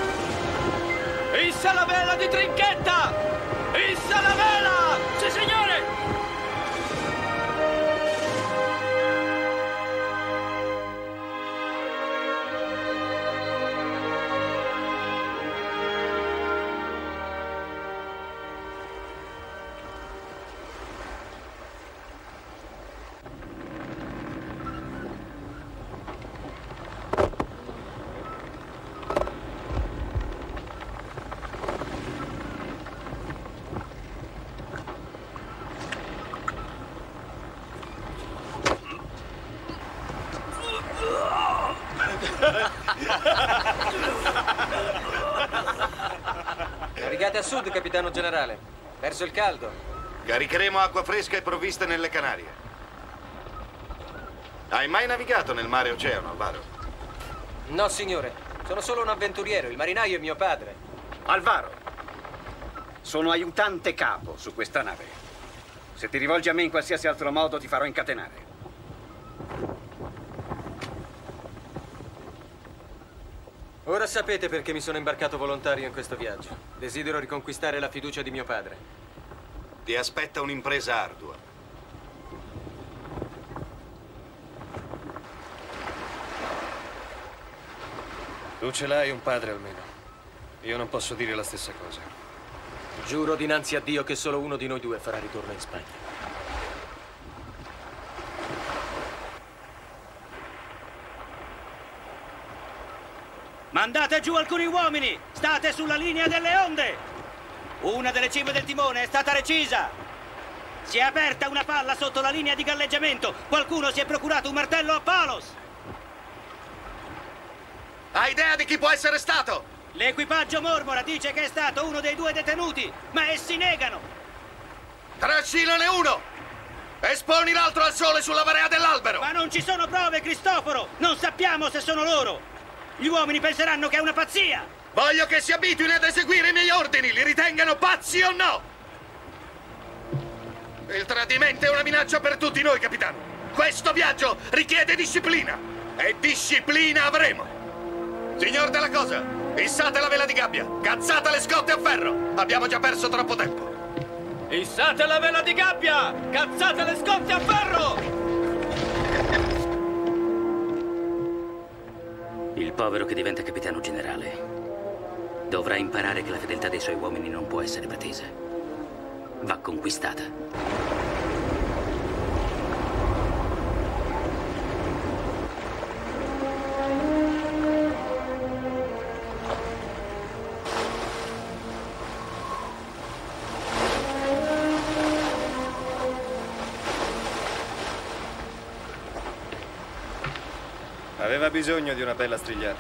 [SPEAKER 1] Issa la vela di Trinchetta! Issa la vela! Sì, signore!
[SPEAKER 21] Navigate a sud, capitano generale. Verso il caldo.
[SPEAKER 2] Caricheremo acqua fresca e provviste nelle Canarie. Hai mai navigato nel mare Oceano, Alvaro?
[SPEAKER 21] No, signore. Sono solo un avventuriero. Il marinaio è mio padre.
[SPEAKER 6] Alvaro, sono aiutante capo su questa nave. Se ti rivolgi a me in qualsiasi altro modo, ti farò incatenare.
[SPEAKER 21] Ora sapete perché mi sono imbarcato volontario in questo viaggio. Desidero riconquistare la fiducia di mio padre.
[SPEAKER 2] Ti aspetta un'impresa ardua.
[SPEAKER 21] Tu ce l'hai un padre almeno. Io non posso dire la stessa cosa. Giuro dinanzi a Dio che solo uno di noi due farà ritorno in Spagna.
[SPEAKER 3] Mandate giù alcuni uomini! State sulla linea delle onde! Una delle cime del timone è stata recisa! Si è aperta una palla sotto la linea di galleggiamento! Qualcuno si è procurato un martello a Palos!
[SPEAKER 2] Hai idea di chi può essere stato?
[SPEAKER 3] L'equipaggio mormora, dice che è stato uno dei due detenuti, ma essi negano!
[SPEAKER 2] Trascinane uno! Esponi l'altro al sole sulla barea dell'albero!
[SPEAKER 3] Ma non ci sono prove, Cristoforo! Non sappiamo se sono loro! Gli uomini penseranno che è una pazzia!
[SPEAKER 2] Voglio che si abituino ad eseguire i miei ordini, li ritengano pazzi o no! Il tradimento è una minaccia per tutti noi, capitano. Questo viaggio richiede disciplina. E disciplina avremo. Signor della cosa, issate la vela di gabbia, cazzate le scotte a ferro. Abbiamo già perso troppo tempo.
[SPEAKER 1] Issate la vela di gabbia, cazzate le scotte a ferro!
[SPEAKER 3] Il povero che diventa capitano generale dovrà imparare che la fedeltà dei suoi uomini non può essere pretesa. Va conquistata.
[SPEAKER 21] Aveva bisogno di una bella strigliata.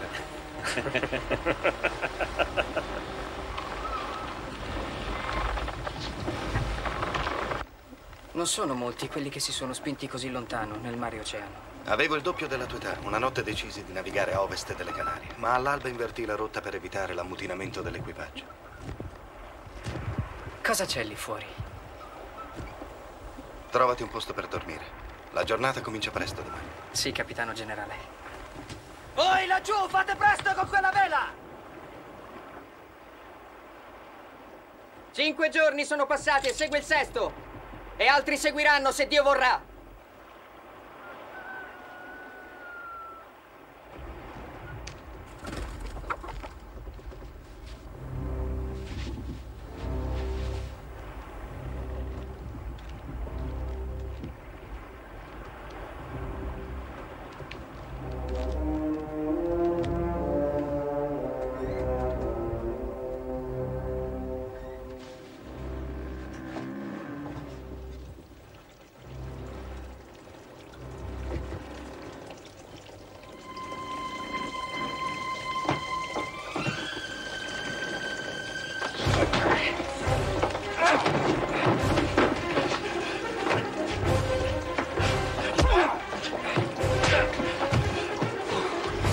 [SPEAKER 22] Non sono molti quelli che si sono spinti così lontano nel mare Oceano.
[SPEAKER 2] Avevo il doppio della tua età. Una notte decisi di navigare a ovest delle Canarie, ma all'alba invertì la rotta per evitare l'ammutinamento dell'equipaggio.
[SPEAKER 22] Cosa c'è lì fuori?
[SPEAKER 2] Trovati un posto per dormire. La giornata comincia presto domani.
[SPEAKER 22] Sì, capitano generale.
[SPEAKER 1] Voi laggiù, fate presto con quella vela!
[SPEAKER 22] Cinque giorni sono passati e segue il sesto. E altri seguiranno se Dio vorrà.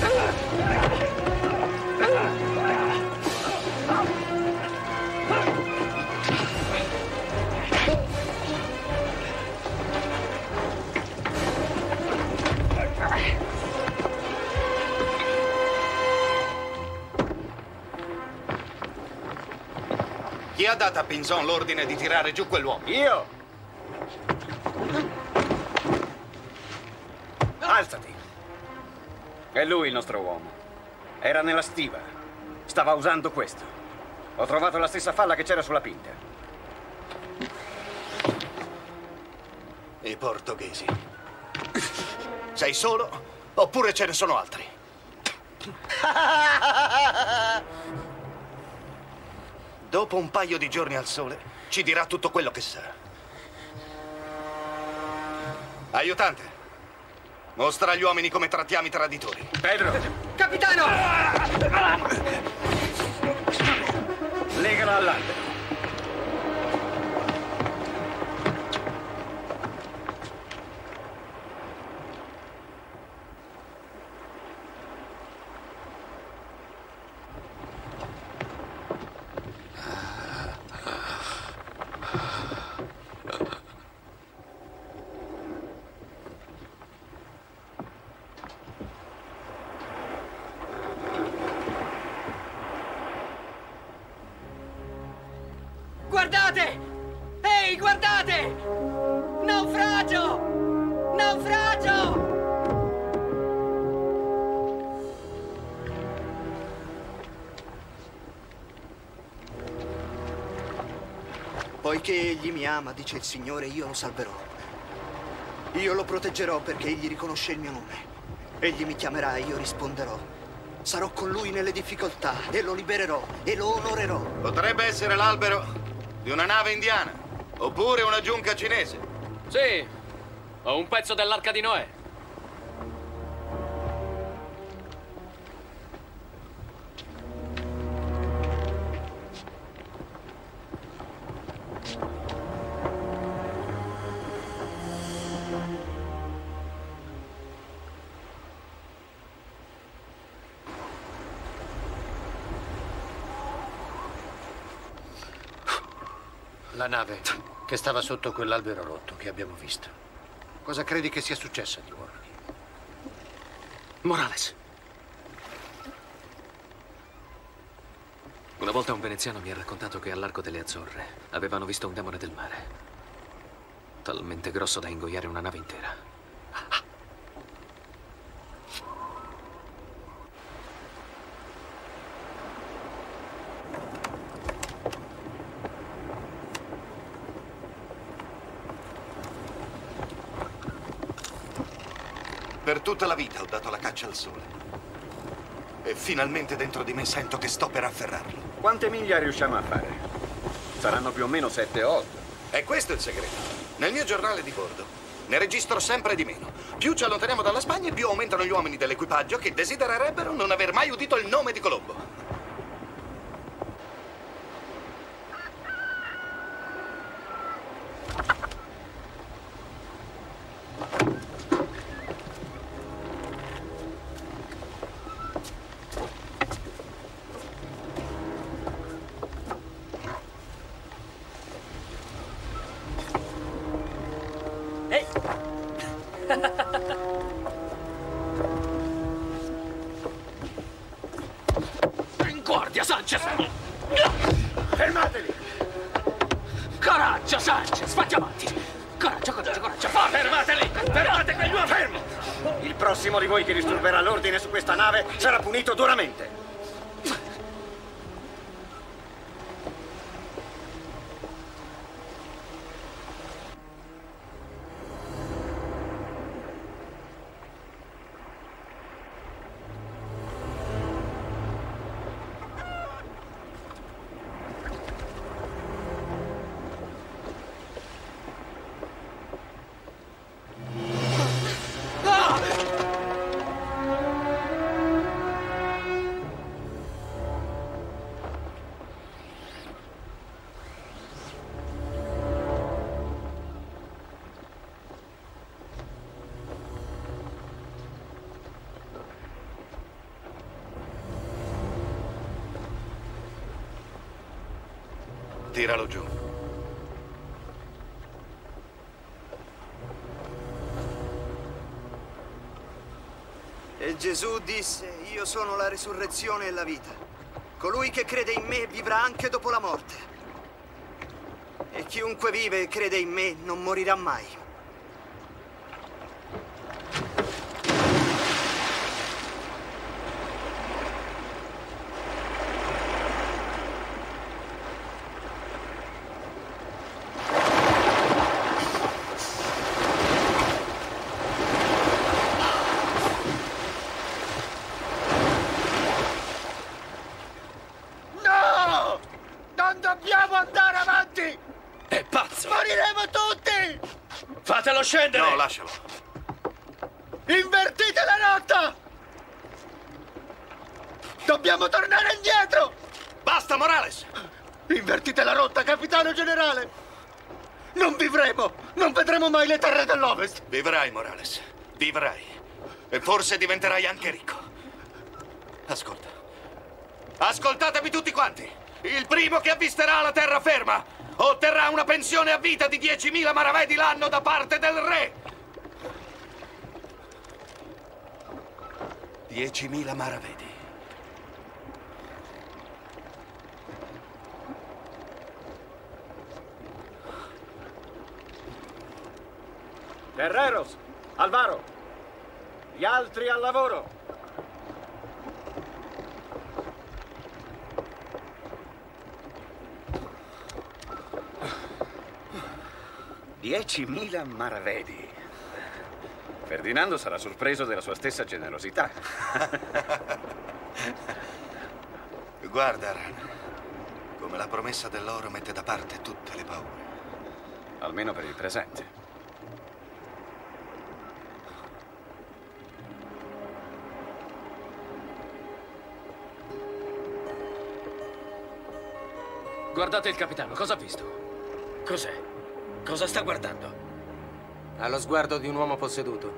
[SPEAKER 2] Chi ha dato a Pinzon l'ordine di tirare giù quell'uomo?
[SPEAKER 6] Io! Alzati! È lui il nostro uomo. Era nella stiva. Stava usando questo. Ho trovato la stessa falla che c'era sulla pinta.
[SPEAKER 2] I portoghesi. Sei solo? Oppure ce ne sono altri? Dopo un paio di giorni al sole, ci dirà tutto quello che sa. Aiutante, mostra agli uomini come trattiamo i traditori.
[SPEAKER 6] Pedro!
[SPEAKER 22] Capitano!
[SPEAKER 6] Legala all'albero.
[SPEAKER 22] Guardate! Ehi, guardate! Naufragio! Naufragio!
[SPEAKER 7] Poiché egli mi ama, dice il Signore, io lo salverò. Io lo proteggerò perché egli riconosce il mio nome. Egli mi chiamerà e io risponderò. Sarò con lui nelle difficoltà e lo libererò e lo onorerò.
[SPEAKER 2] Potrebbe essere l'albero di una nave indiana, oppure una giunca cinese.
[SPEAKER 20] Sì, o un pezzo dell'Arca di Noè.
[SPEAKER 15] La nave che stava sotto quell'albero rotto che abbiamo visto. Cosa credi che sia successo agli uomini?
[SPEAKER 20] Morales. Una volta un veneziano mi ha raccontato che all'Arco delle Azzorre avevano visto un demone del mare. Talmente grosso da ingoiare una nave intera.
[SPEAKER 2] Per tutta la vita ho dato la caccia al sole. E finalmente dentro di me sento che sto per afferrarlo.
[SPEAKER 6] Quante miglia riusciamo a fare? Saranno più o meno sette o otto.
[SPEAKER 2] E questo è il segreto. Nel mio giornale di bordo ne registro sempre di meno. Più ci allontaniamo dalla Spagna, più aumentano gli uomini dell'equipaggio che desidererebbero non aver mai udito il nome di Colombo.
[SPEAKER 20] Guardia, Sanchez!
[SPEAKER 6] Fermateli!
[SPEAKER 20] Coraggio, Sanchez! Fatti avanti! Coraggio, coraggio, coraggio! Forte!
[SPEAKER 6] Fermateli! Fermate quegli uomini! Fermo! Il prossimo di voi che disturberà l'ordine su questa nave sarà punito duramente.
[SPEAKER 2] Tiralo giù.
[SPEAKER 7] E Gesù disse: io sono la risurrezione e la vita. Colui che crede in me vivrà anche dopo la morte. E chiunque vive e crede in me non morirà mai.
[SPEAKER 18] Fatelo scendere!
[SPEAKER 2] No, lascialo.
[SPEAKER 15] Invertite la rotta! Dobbiamo tornare indietro!
[SPEAKER 2] Basta, Morales!
[SPEAKER 15] Invertite la rotta, capitano generale! Non vivremo! Non vedremo mai le terre dell'Ovest!
[SPEAKER 2] Vivrai, Morales. Vivrai. E forse diventerai anche ricco. Ascolta. Ascoltatemi tutti quanti! Il primo che avvisterà la terraferma otterrà una pensione a vita di diecimila maravedi l'anno da parte del re! diecimila maravedi.
[SPEAKER 6] Guerreros, Alvaro, gli altri al lavoro. Diecimila maravedi. Ferdinando sarà sorpreso della sua stessa generosità.
[SPEAKER 2] Guarda, Aran, come la promessa dell'oro mette da parte tutte le paure.
[SPEAKER 6] Almeno per il presente.
[SPEAKER 20] Guardate il capitano, cosa ha visto?
[SPEAKER 18] Cos'è? Cosa sta guardando?
[SPEAKER 11] Ha lo sguardo di un uomo posseduto.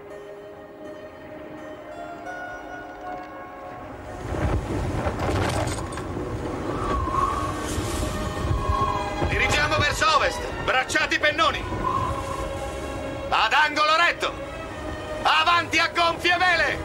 [SPEAKER 2] Dirigiamo verso ovest, bracciati pennoni. Ad angolo retto. Avanti a gonfie vele.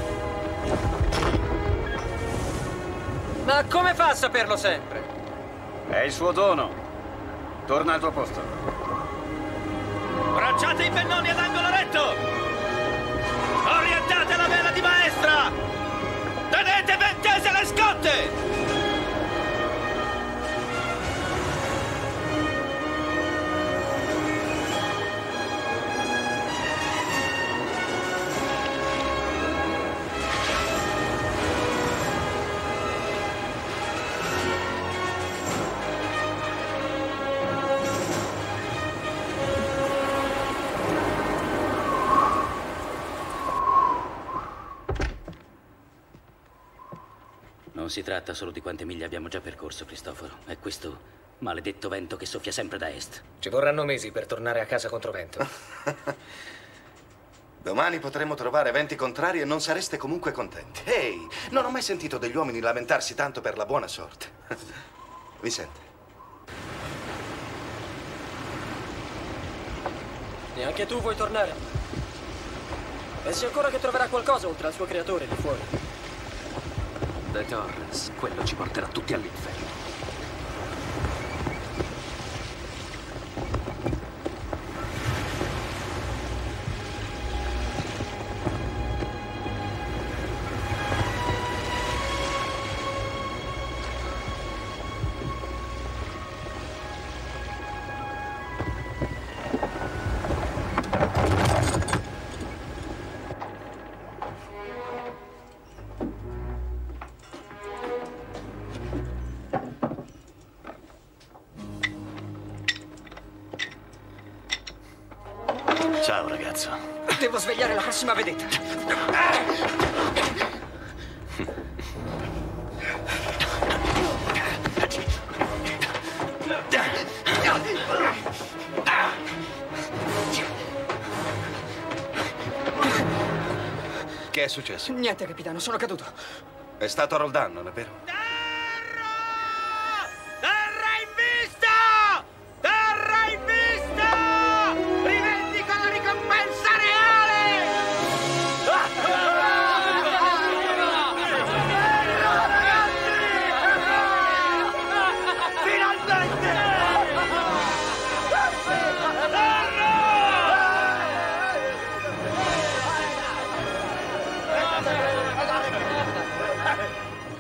[SPEAKER 22] Ma come fa a saperlo sempre?
[SPEAKER 6] È il suo dono. Torna al tuo posto.
[SPEAKER 1] Bracciate i pennoni ad angolo retto! Orientate la vela di maestra! Tenete ben tese le scotte!
[SPEAKER 3] Non si tratta solo di quante miglia abbiamo già percorso, Cristoforo. È questo maledetto vento che soffia sempre da est.
[SPEAKER 11] Ci vorranno mesi per tornare a casa contro vento.
[SPEAKER 2] Domani potremo trovare venti contrari e non sareste comunque contenti. Ehi, non ho mai sentito degli uomini lamentarsi tanto per la buona sorte. Vi sente?
[SPEAKER 22] E anche tu vuoi tornare? Pensi ancora che troverà qualcosa oltre al suo creatore lì fuori?
[SPEAKER 20] De Torres, quello ci porterà tutti all'inferno.
[SPEAKER 19] Ciao, ragazzo.
[SPEAKER 22] Devo svegliare la prossima vedetta.
[SPEAKER 2] Che è successo?
[SPEAKER 22] Niente, capitano, sono caduto.
[SPEAKER 2] È stato Roldan, non è vero?
[SPEAKER 1] Terra in vista!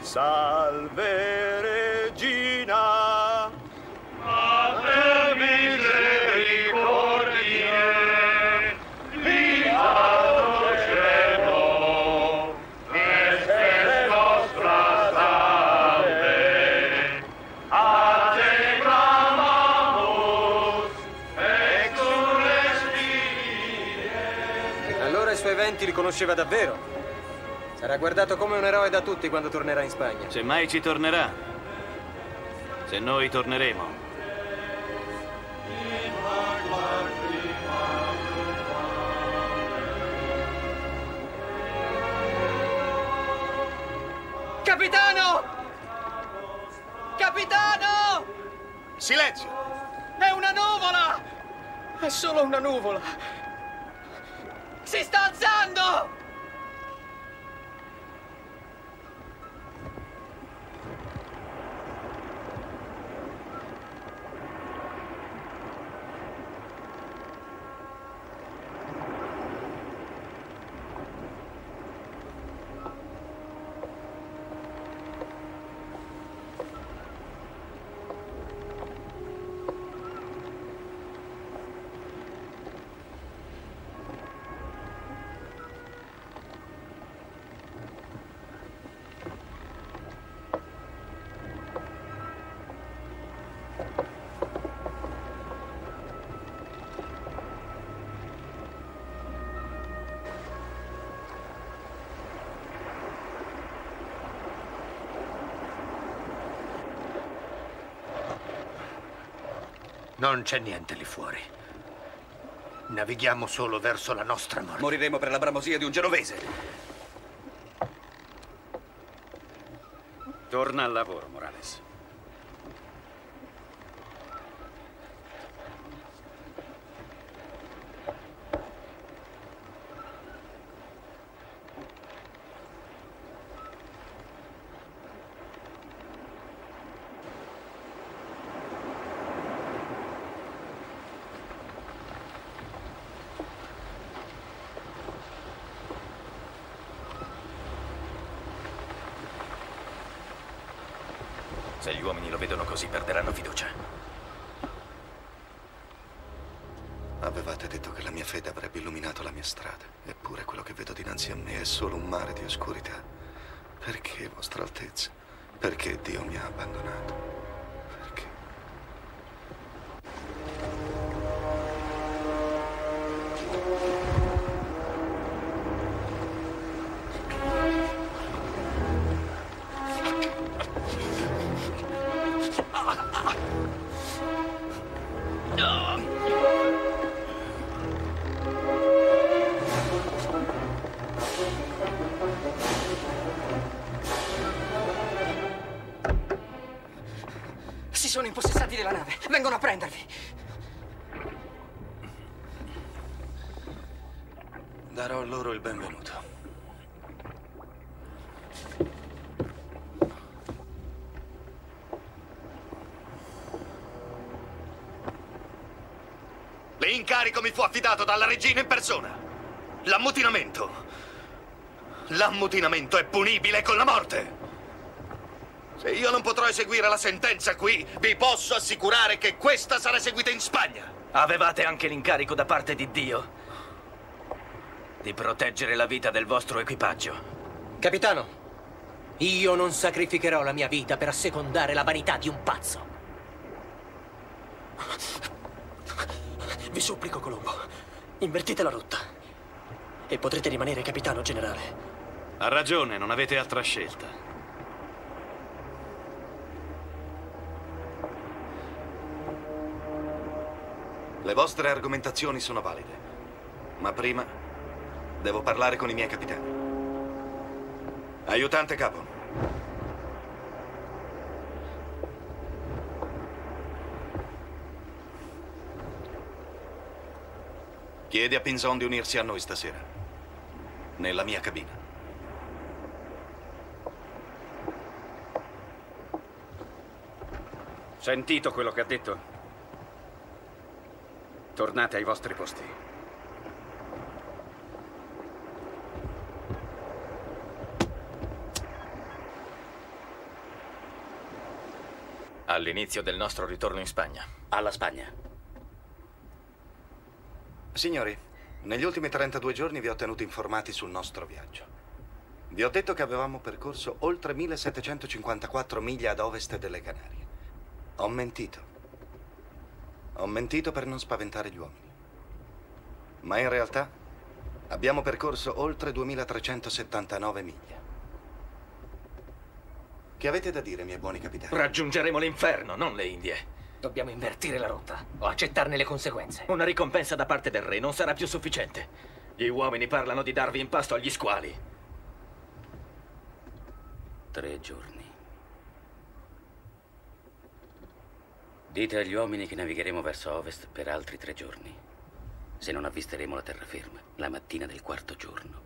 [SPEAKER 10] Salve regina,
[SPEAKER 1] a te misericordie, viva cielo, este nostra salve, a te clamamus, exules.
[SPEAKER 21] Allora i suoi venti li conosceva davvero. Sarà guardato come un eroe da tutti quando tornerà in Spagna.
[SPEAKER 19] Se mai ci tornerà. Se noi torneremo.
[SPEAKER 22] Capitano! Capitano!
[SPEAKER 2] Silenzio!
[SPEAKER 22] È una nuvola! È solo una nuvola. Si sta alzando!
[SPEAKER 15] Non c'è niente lì fuori. Navighiamo solo verso la nostra morte.
[SPEAKER 2] Moriremo per la bramosia di un genovese.
[SPEAKER 6] Torna al lavoro, Morales.
[SPEAKER 14] Se gli uomini lo vedono così, perderanno fiducia.
[SPEAKER 2] Avevate detto che la mia fede avrebbe illuminato la mia strada. Eppure quello che vedo dinanzi a me è solo un mare di oscurità. Perché, Vostra Altezza? Perché Dio mi ha abbandonato?
[SPEAKER 22] Si sono impossessati della nave. Vengono a prendervi.
[SPEAKER 2] Darò loro il benvenuto. L'incarico mi fu affidato dalla regina in persona. L'ammutinamento. L'ammutinamento è punibile con la morte. Se io non potrò eseguire la sentenza qui, vi posso assicurare che questa sarà eseguita in Spagna.
[SPEAKER 14] Avevate anche l'incarico da parte di Dio di proteggere la vita del vostro equipaggio.
[SPEAKER 11] Capitano, io non sacrificherò la mia vita per assecondare la vanità di un pazzo.
[SPEAKER 22] Vi supplico, Colombo, invertite la rotta e potrete rimanere capitano generale.
[SPEAKER 19] Ha ragione, non avete altra scelta.
[SPEAKER 2] Le vostre argomentazioni sono valide, ma prima devo parlare con i miei capitani. Aiutante capo. Chiedi a Pinzon di unirsi a noi stasera, nella mia cabina.
[SPEAKER 6] Sentito quello che ha detto? Tornate ai vostri posti.
[SPEAKER 14] All'inizio del nostro ritorno in Spagna.
[SPEAKER 18] Alla Spagna.
[SPEAKER 2] Signori, negli ultimi trentadue giorni vi ho tenuto informati sul nostro viaggio. Vi ho detto che avevamo percorso oltre millesettecentocinquantaquattro miglia ad ovest delle Canarie. Ho mentito. Ho mentito per non spaventare gli uomini. Ma in realtà abbiamo percorso oltre duemilatrecentosettantanove miglia. Che avete da dire, miei buoni capitani?
[SPEAKER 14] Raggiungeremo l'inferno, non le Indie.
[SPEAKER 11] Dobbiamo invertire la rotta o accettarne le conseguenze.
[SPEAKER 14] Una ricompensa da parte del re non sarà più sufficiente. Gli uomini parlano di darvi in pasto agli squali.
[SPEAKER 3] Tre giorni. Dite agli uomini che navigheremo verso ovest per altri tre giorni. Se non avvisteremo la terraferma la mattina del quarto giorno.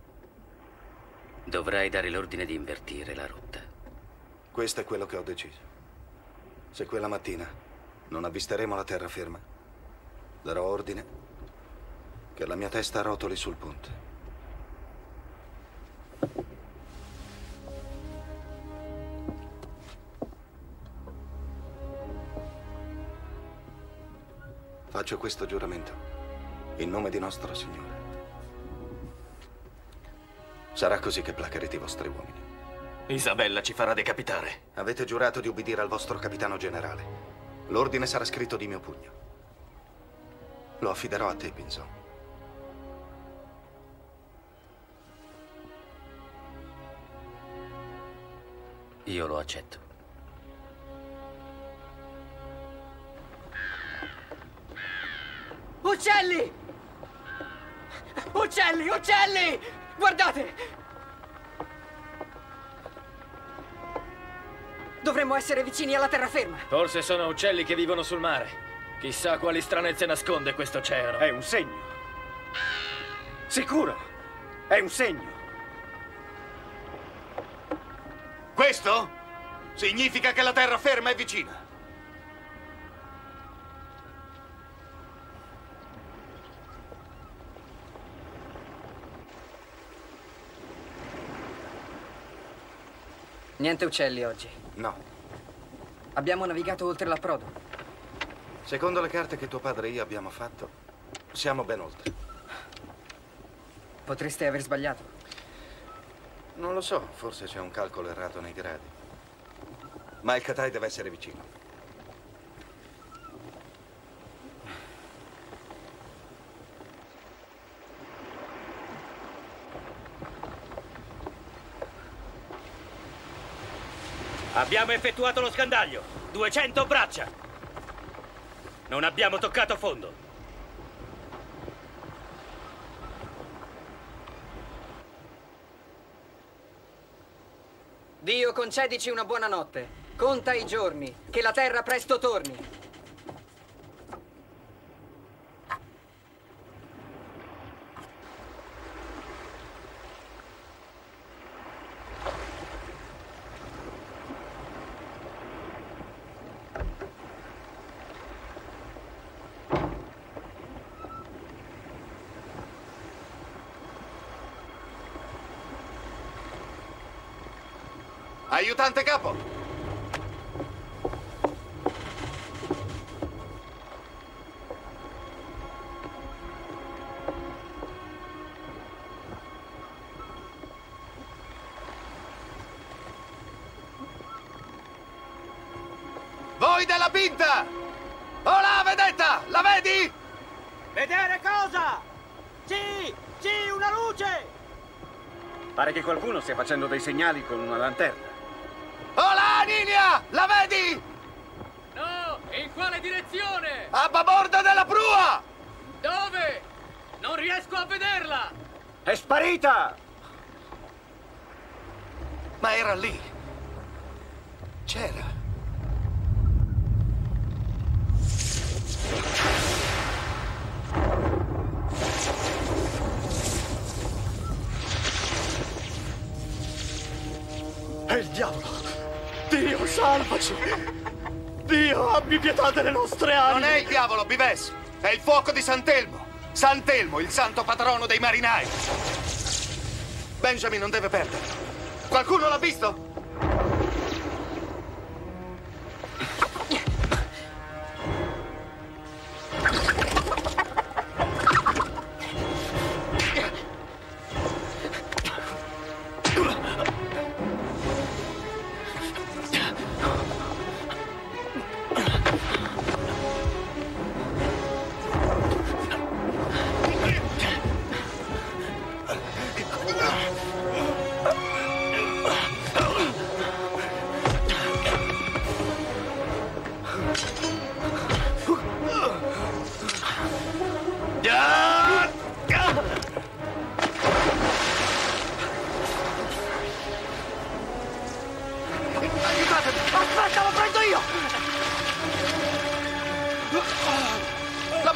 [SPEAKER 3] Dovrai dare l'ordine di invertire la rotta.
[SPEAKER 2] Questo è quello che ho deciso. Se quella mattina non avvisteremo la terraferma, darò ordine che la mia testa rotoli sul ponte. Faccio questo giuramento in nome di nostro Signore. Sarà così che placherete i vostri uomini.
[SPEAKER 14] Isabella ci farà decapitare.
[SPEAKER 2] Avete giurato di ubbidire al vostro capitano generale. L'ordine sarà scritto di mio pugno. Lo affiderò a te, Pinzon.
[SPEAKER 3] Io lo accetto.
[SPEAKER 22] Uccelli! Uccelli, uccelli! Guardate! Dovremmo essere vicini alla terraferma.
[SPEAKER 20] Forse sono uccelli che vivono sul mare. Chissà quali stranezze nasconde questo oceano.
[SPEAKER 6] È un segno. Sicuro. È un segno.
[SPEAKER 2] Questo significa che la terraferma è vicina.
[SPEAKER 22] Niente uccelli oggi.
[SPEAKER 2] No.
[SPEAKER 22] Abbiamo navigato oltre l'approdo.
[SPEAKER 2] Secondo le carte che tuo padre e io abbiamo fatto, siamo ben oltre.
[SPEAKER 22] Potreste aver sbagliato.
[SPEAKER 2] Non lo so, forse c'è un calcolo errato nei gradi. Ma il Cathay deve essere vicino.
[SPEAKER 18] Abbiamo effettuato lo scandaglio. duecento braccia. Non abbiamo toccato fondo.
[SPEAKER 22] Dio, concedici una buona notte. Conta i giorni, che la terra presto torni.
[SPEAKER 2] Aiutante capo! Voi della Pinta! Oh là, vedetta! La vedi?
[SPEAKER 1] Vedere cosa? Sì! Sì, una luce!
[SPEAKER 6] Pare che qualcuno stia facendo dei segnali con una lanterna.
[SPEAKER 2] Oh là, Ninia! La vedi?
[SPEAKER 20] No! In quale direzione?
[SPEAKER 2] A babordo della prua!
[SPEAKER 20] Dove? Non riesco a vederla!
[SPEAKER 6] È sparita!
[SPEAKER 2] Ma era lì. C'era.
[SPEAKER 10] È il diavolo! Dio, salvaci! Dio, abbi pietà delle nostre anime!
[SPEAKER 2] Non è il diavolo, Bives! È il fuoco di Sant'Elmo! Sant'Elmo, il santo patrono dei marinai! Benjamin non deve perdere! Qualcuno l'ha visto?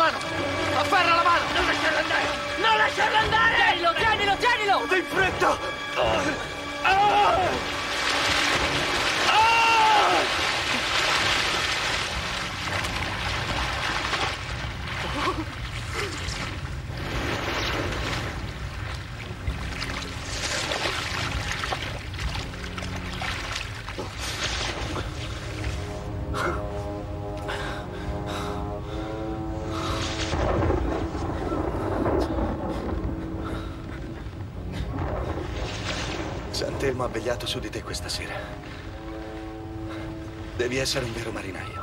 [SPEAKER 10] mano! Afferra la mano!
[SPEAKER 1] Non lasciarlo andare! Non lasciarlo andare! Tienilo, tienilo, tienilo!
[SPEAKER 10] Vado in fretta!
[SPEAKER 1] Ah! Ah! Ah!
[SPEAKER 2] Sant'Elmo ha vegliato su di te questa sera. Devi essere un vero marinaio.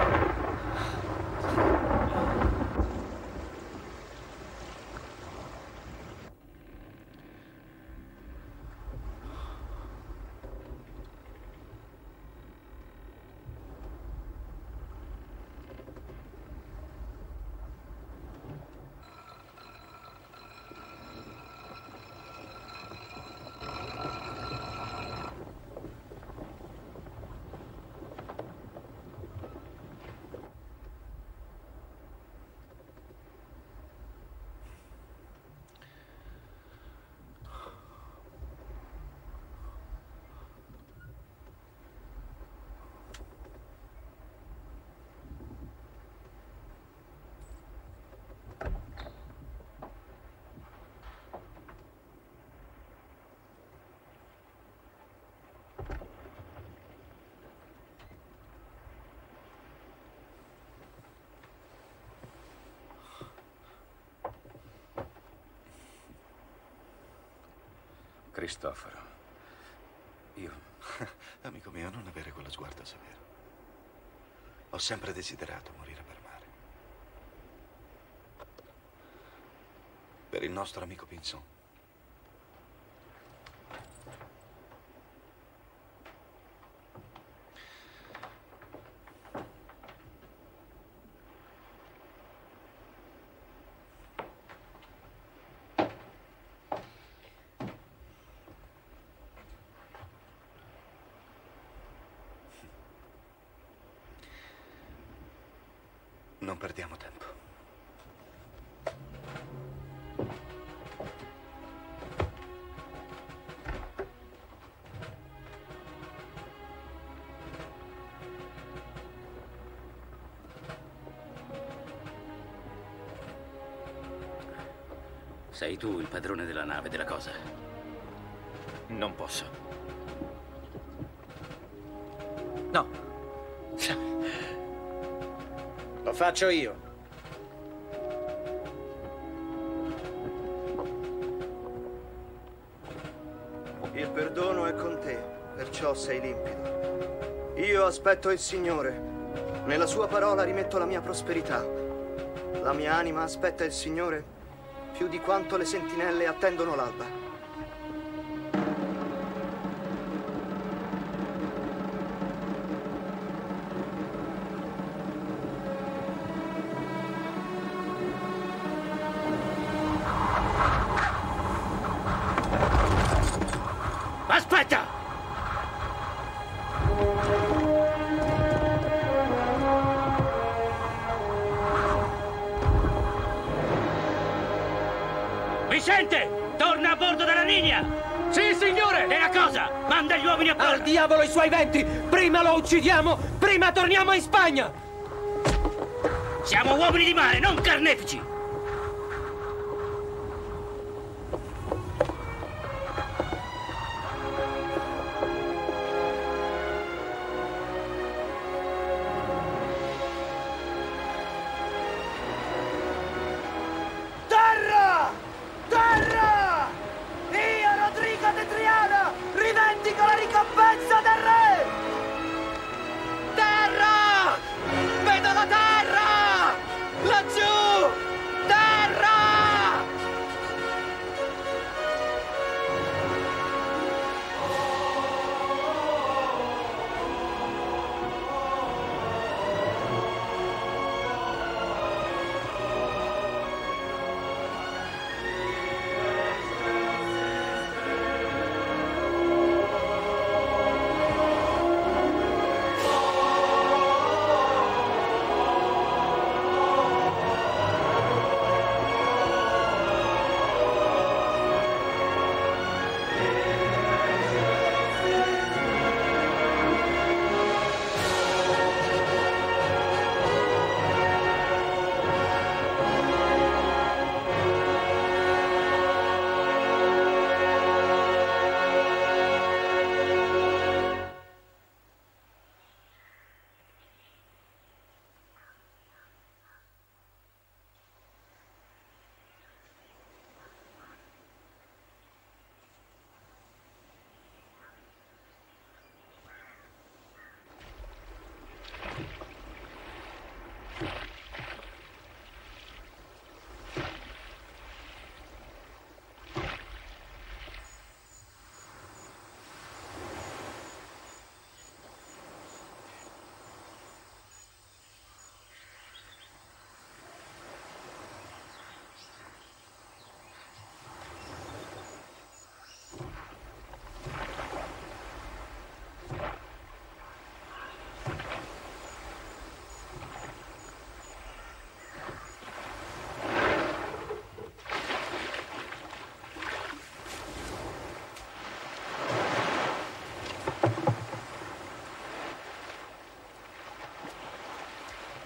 [SPEAKER 2] Cristoforo, io, amico mio, non avere quello sguardo severo. Ho sempre desiderato morire per mare. Per il nostro amico Pinzon. Non perdiamo tempo.
[SPEAKER 3] Sei tu il padrone della nave, della cosa?
[SPEAKER 14] Non posso.
[SPEAKER 11] No. Lo faccio io.
[SPEAKER 7] Il perdono è con te, perciò sei limpido. Io aspetto il Signore. Nella sua parola rimetto la mia prosperità. La mia anima aspetta il Signore più di quanto le sentinelle attendono l'alba.
[SPEAKER 3] Aspetta! Vicente! Torna a bordo della linea!
[SPEAKER 22] Sì, signore!
[SPEAKER 3] E la cosa? Manda gli uomini a bordo!
[SPEAKER 22] Al diavolo i suoi venti! Prima lo uccidiamo, prima torniamo in Spagna!
[SPEAKER 3] Siamo uomini di mare, non carnefici!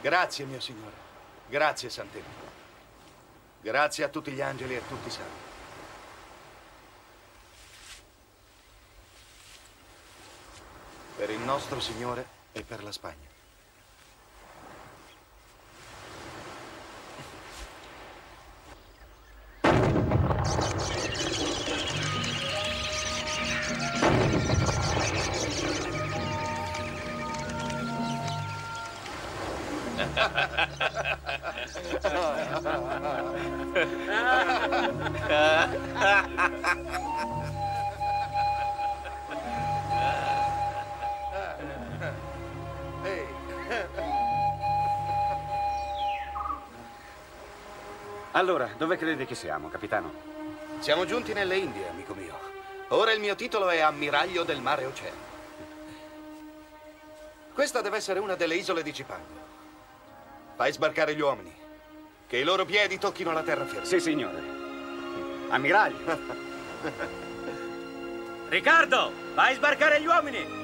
[SPEAKER 2] Grazie, mio Signore. Grazie, Sant'Elmo. Grazie a tutti gli angeli e a tutti i santi. Per il nostro Signore e per la Spagna.
[SPEAKER 6] Allora, dove credi che siamo, capitano?
[SPEAKER 2] Siamo giunti nelle Indie, amico mio. Ora il mio titolo è Ammiraglio del Mare Oceano. Questa deve essere una delle isole di Cipango. Fai sbarcare gli uomini. Che i loro piedi tocchino la terraferma.
[SPEAKER 6] Sì, signore. Ammiraglio.
[SPEAKER 18] Riccardo, fai sbarcare gli uomini!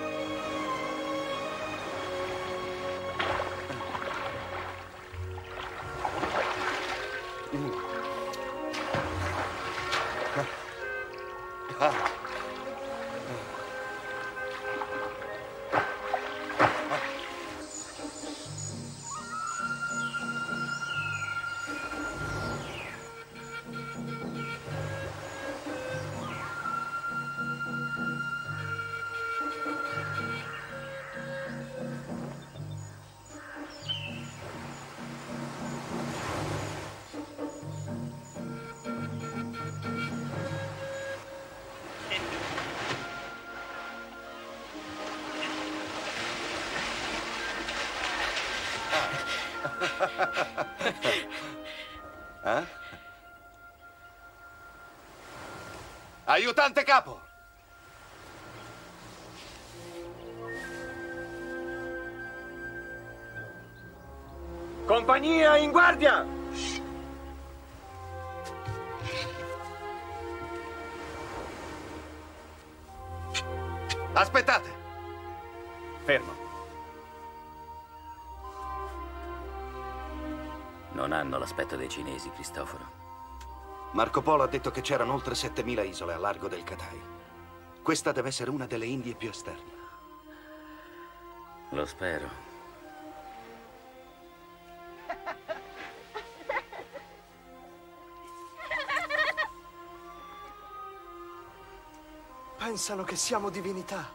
[SPEAKER 2] Eh? Aiutante capo!
[SPEAKER 6] Compagnia in guardia!
[SPEAKER 2] Aspettate!
[SPEAKER 6] Fermo.
[SPEAKER 14] Non hanno l'aspetto dei cinesi, Cristoforo.
[SPEAKER 2] Marco Polo ha detto che c'erano oltre settemila isole a largo del Cathay. Questa deve essere una delle Indie più esterne.
[SPEAKER 14] Lo spero.
[SPEAKER 7] Pensano che siamo divinità.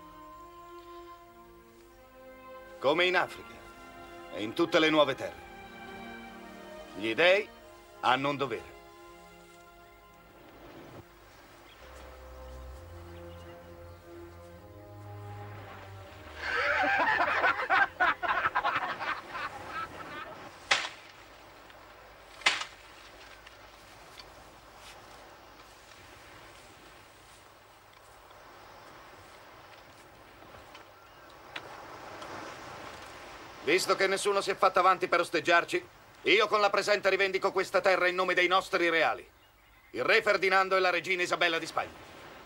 [SPEAKER 2] Come in Africa e in tutte le nuove terre. Gli dei hanno un dovere. Visto che nessuno si è fatto avanti per osteggiarci, io con la presente rivendico questa terra in nome dei nostri reali, il re Ferdinando e la regina Isabella di Spagna.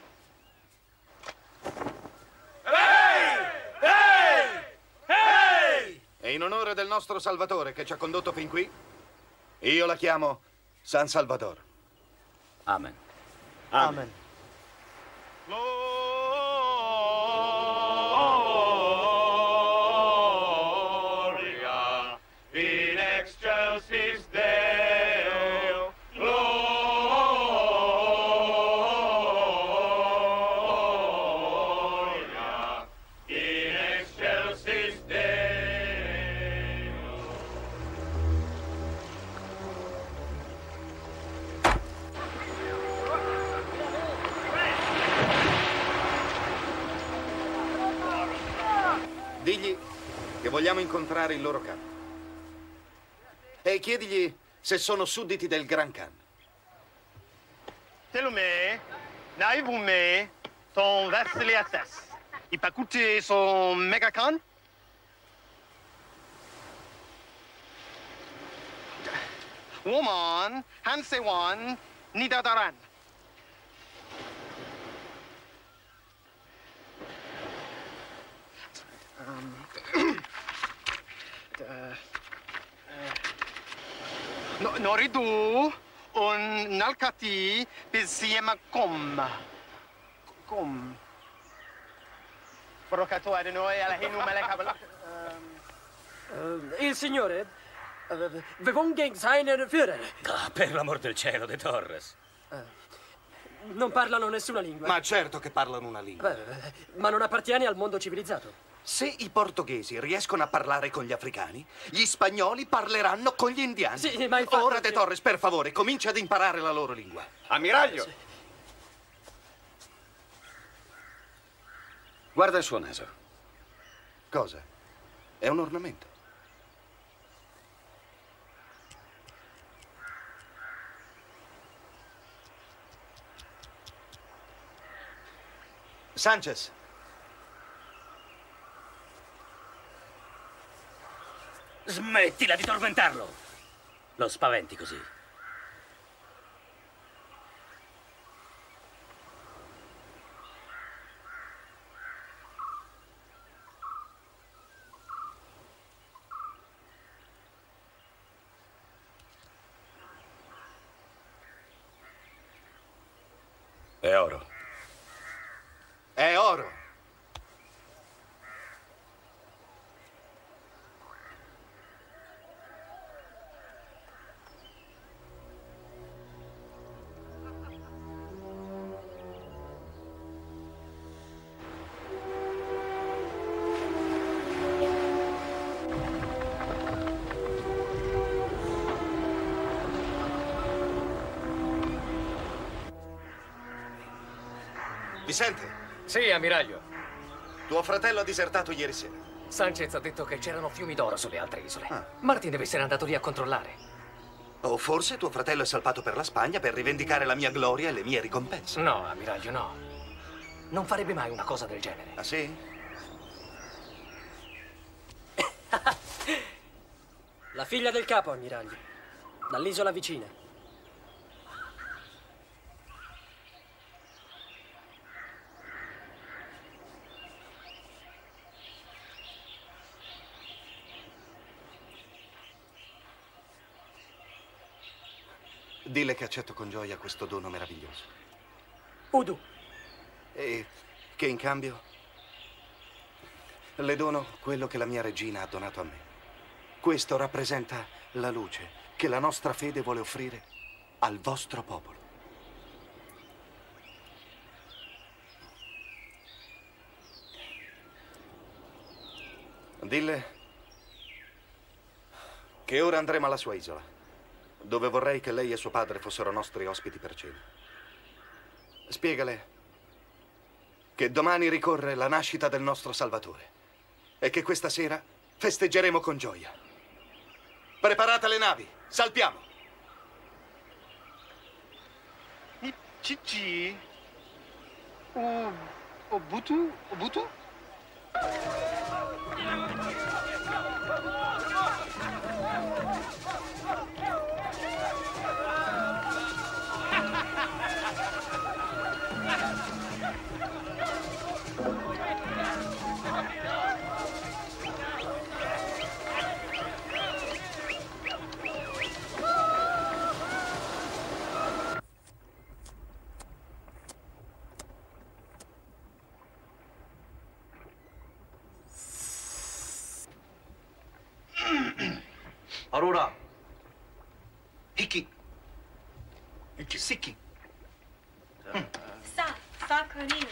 [SPEAKER 1] Ehi! Ehi! Ehi!
[SPEAKER 2] E in onore del nostro Salvatore che ci ha condotto fin qui, io la chiamo San Salvador.
[SPEAKER 14] Amen.
[SPEAKER 7] Amen.
[SPEAKER 2] Digli che vogliamo incontrare il loro capo. E chiedigli se sono sudditi del Gran Khan.
[SPEAKER 4] Telomé, n'arrive-vous ton Vasiliatas. Il peut coûter son Mega Khan? Woman, Hansewan, Nidadaran. Um, uh, No, noridu, un nalcati, insieme com. Com. Procato di noi alla hinu malekabla.
[SPEAKER 22] Il signore? Uh, Verwungang seinen Führer.
[SPEAKER 3] Ah, per l'amor del cielo, De Torres.
[SPEAKER 22] Non parlano nessuna lingua.
[SPEAKER 2] Ma certo che parlano una lingua.
[SPEAKER 22] Beh, ma non appartieni al mondo civilizzato.
[SPEAKER 2] Se i portoghesi riescono a parlare con gli africani, gli spagnoli parleranno con gli indiani.
[SPEAKER 22] Sì, ma infatti...
[SPEAKER 2] Ora, De Torres, per favore, comincia ad imparare la loro lingua.
[SPEAKER 6] Ammiraglio! Sì. Guarda il suo naso.
[SPEAKER 2] Cosa? È un ornamento. Sanchez.
[SPEAKER 3] Smettila di tormentarlo! Lo spaventi così.
[SPEAKER 2] È oro. È oro. Vicente?
[SPEAKER 11] Sì, ammiraglio.
[SPEAKER 2] Tuo fratello ha disertato ieri sera.
[SPEAKER 11] Sanchez ha detto che c'erano fiumi d'oro sulle altre isole.
[SPEAKER 2] Ah.
[SPEAKER 11] Martin deve essere andato lì a controllare.
[SPEAKER 2] O forse tuo fratello è salpato per la Spagna per rivendicare la mia gloria e le mie ricompense.
[SPEAKER 11] No, ammiraglio, no. Non farebbe mai una cosa del genere.
[SPEAKER 2] Ah, sì?
[SPEAKER 22] La figlia del capo, ammiraglio. Dall'isola vicina.
[SPEAKER 2] Dille che accetto con gioia questo dono meraviglioso.
[SPEAKER 22] Udu.
[SPEAKER 2] E che in cambio le dono quello che la mia regina ha donato a me. Questo rappresenta la luce che la nostra fede vuole offrire al vostro popolo. Dille che ora andremo alla sua isola, dove vorrei che lei e suo padre fossero nostri ospiti per cena. Spiegale che domani ricorre la nascita del nostro Salvatore e che questa sera festeggeremo con gioia. Preparate le navi, salpiamo!
[SPEAKER 4] Cici? O... Obutu? Obutu?
[SPEAKER 2] Aurora. Hiki. Siki.
[SPEAKER 9] Sa, sa Corneli.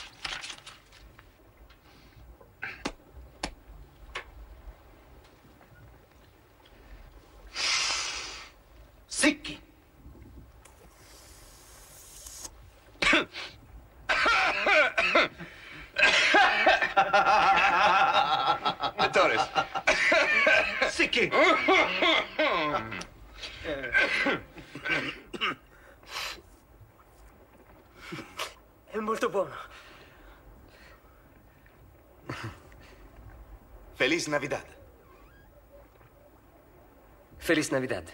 [SPEAKER 2] Sicchi. Torres. Sicchi.
[SPEAKER 22] È molto buono.
[SPEAKER 2] Feliz Navidad.
[SPEAKER 11] Feliz Navidad.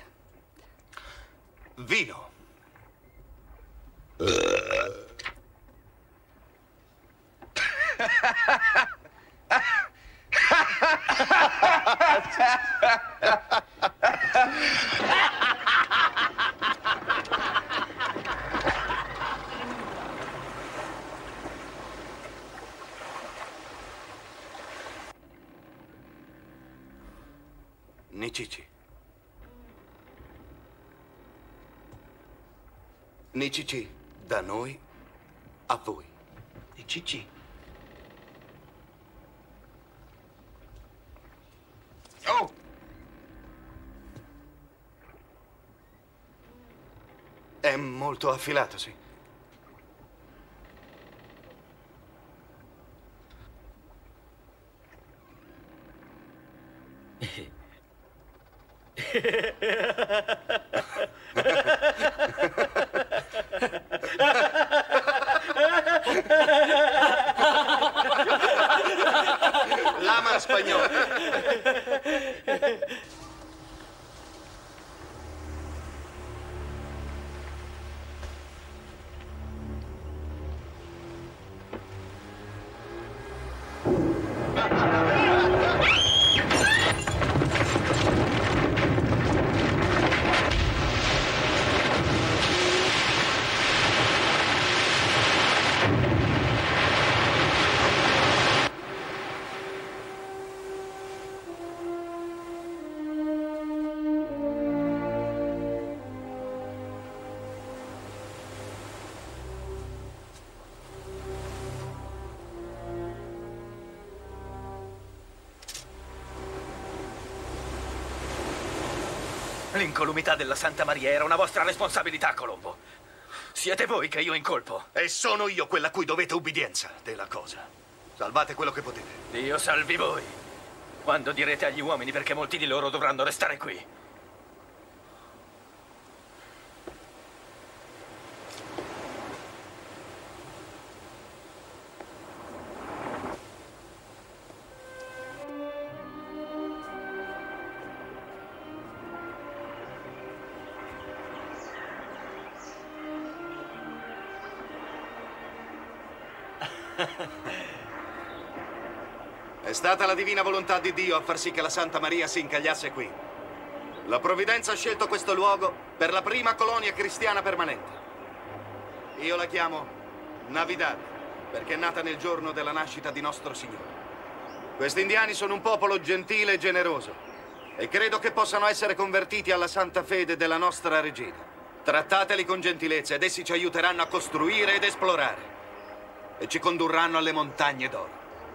[SPEAKER 2] Vino. Nicici. Nicici, da noi a voi.
[SPEAKER 10] Nicici.
[SPEAKER 2] Oh! È molto affilato, sì. Lama spagnolo.
[SPEAKER 14] L'incolumità della Santa Maria era una vostra responsabilità, Colombo. Siete voi che io incolpo.
[SPEAKER 2] E sono io quella a cui dovete ubbidienza della cosa. Salvate quello che potete.
[SPEAKER 14] Dio salvi voi. Quando direte agli uomini perché molti di loro dovranno restare qui.
[SPEAKER 2] È stata la divina volontà di Dio a far sì che la Santa Maria si incagliasse qui. La provvidenza ha scelto questo luogo per la prima colonia cristiana permanente. Io la chiamo Navidad, perché è nata nel giorno della nascita di nostro Signore. Questi indiani sono un popolo gentile e generoso e credo che possano essere convertiti alla santa fede della nostra regina. Trattateli con gentilezza ed essi ci aiuteranno a costruire ed esplorare e ci condurranno alle montagne d'oro.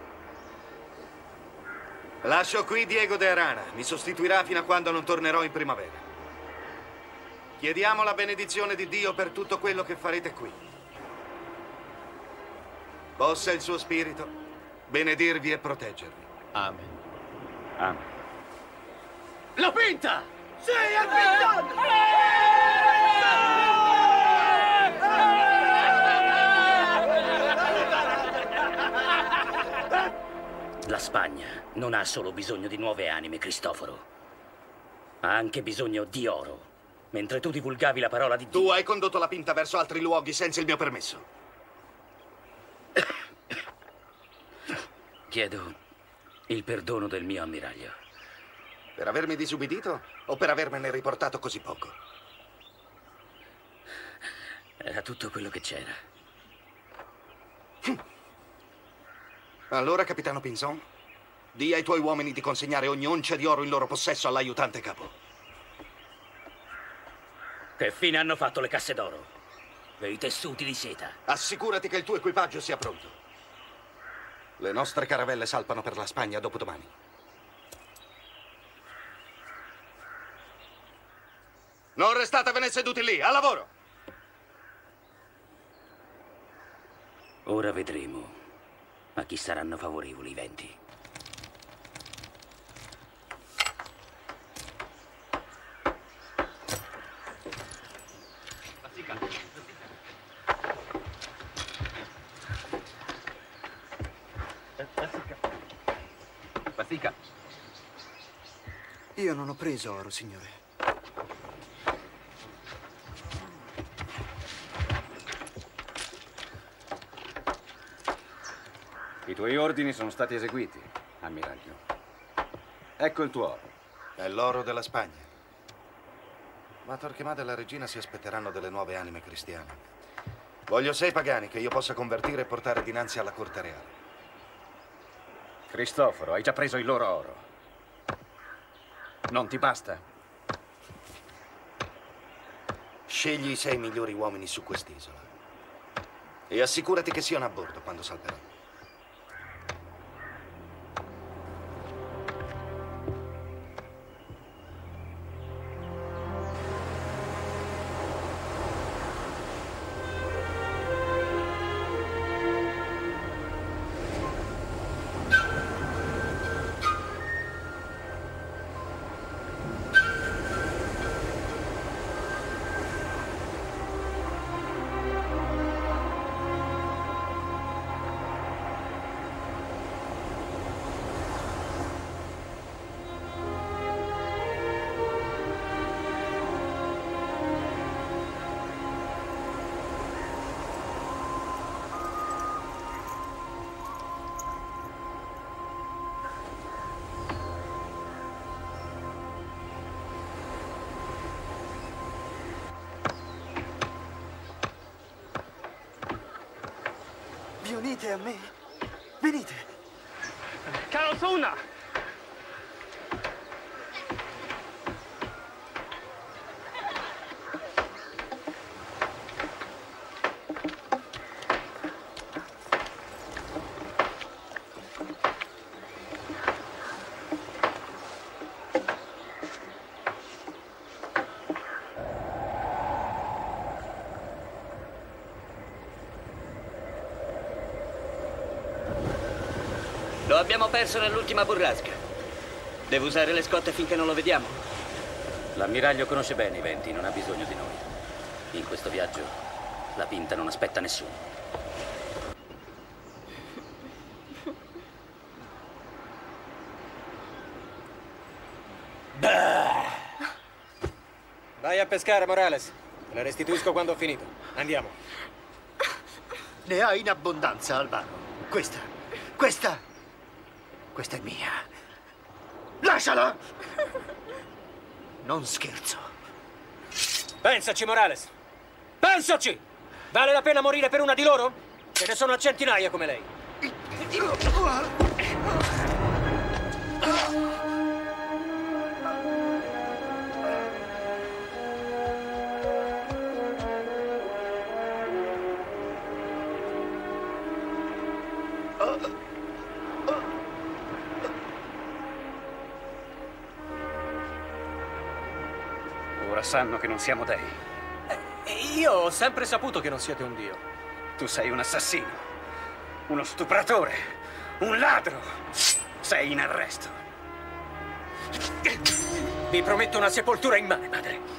[SPEAKER 2] Lascio qui Diego de Arana, mi sostituirà fino a quando non tornerò in primavera. Chiediamo la benedizione di Dio per tutto quello che farete qui. Possa il suo spirito benedirvi e proteggervi.
[SPEAKER 19] Amen.
[SPEAKER 2] Amen.
[SPEAKER 1] La pinta! Sì, è pinta!
[SPEAKER 3] La Spagna non ha solo bisogno di nuove anime, Cristoforo. Ha anche bisogno di oro. Mentre tu divulgavi la parola di Dio...
[SPEAKER 2] Tu hai condotto la pinta verso altri luoghi senza il mio permesso.
[SPEAKER 3] Chiedo il perdono del mio ammiraglio.
[SPEAKER 2] Per avermi disubbidito o per avermene riportato così poco?
[SPEAKER 3] Era tutto quello che c'era.
[SPEAKER 2] Allora, capitano Pinzon, di ai tuoi uomini di consegnare ogni oncia di oro in loro possesso all'aiutante capo.
[SPEAKER 3] Che fine hanno fatto le casse d'oro? E i tessuti di seta?
[SPEAKER 2] Assicurati che il tuo equipaggio sia pronto. Le nostre caravelle salpano per la Spagna dopodomani. Non restatevene seduti lì, al lavoro!
[SPEAKER 3] Ora vedremo a chi saranno favorevoli i venti.
[SPEAKER 14] Fatica.
[SPEAKER 7] Io non ho preso oro, signore.
[SPEAKER 6] I tuoi ordini sono stati eseguiti, ammiraglio. Ecco il tuo oro.
[SPEAKER 2] È l'oro della Spagna. Ma Torquemada e la regina si aspetteranno delle nuove anime cristiane. Voglio sei pagani che io possa convertire e portare dinanzi alla corte reale.
[SPEAKER 6] Cristoforo, hai già preso il loro oro. Non ti basta?
[SPEAKER 2] Scegli i sei migliori uomini su quest'isola e assicurati che siano a bordo quando salveranno.
[SPEAKER 7] Vi unite a me? Venite!
[SPEAKER 4] Calzona!
[SPEAKER 14] Lo abbiamo perso nell'ultima burrasca. Devo usare le scotte finché non lo vediamo.
[SPEAKER 3] L'ammiraglio conosce bene i venti, non ha bisogno di noi. In questo viaggio la Pinta non aspetta nessuno.
[SPEAKER 11] Vai a pescare, Morales. Te la restituisco quando ho finito. Andiamo.
[SPEAKER 15] Ne hai in abbondanza, Alvaro. Questa, questa, questa è mia. Lasciala! Non scherzo.
[SPEAKER 11] Pensaci, Morales. Pensaci! Vale la pena morire per una di loro? Ce ne sono a centinaia come lei.
[SPEAKER 6] Ora sanno che non siamo dei.
[SPEAKER 11] Io ho sempre saputo che non siete un dio.
[SPEAKER 6] Tu sei un assassino, uno stupratore, un ladro. Sei in arresto.
[SPEAKER 11] Vi prometto una sepoltura in mare, padre.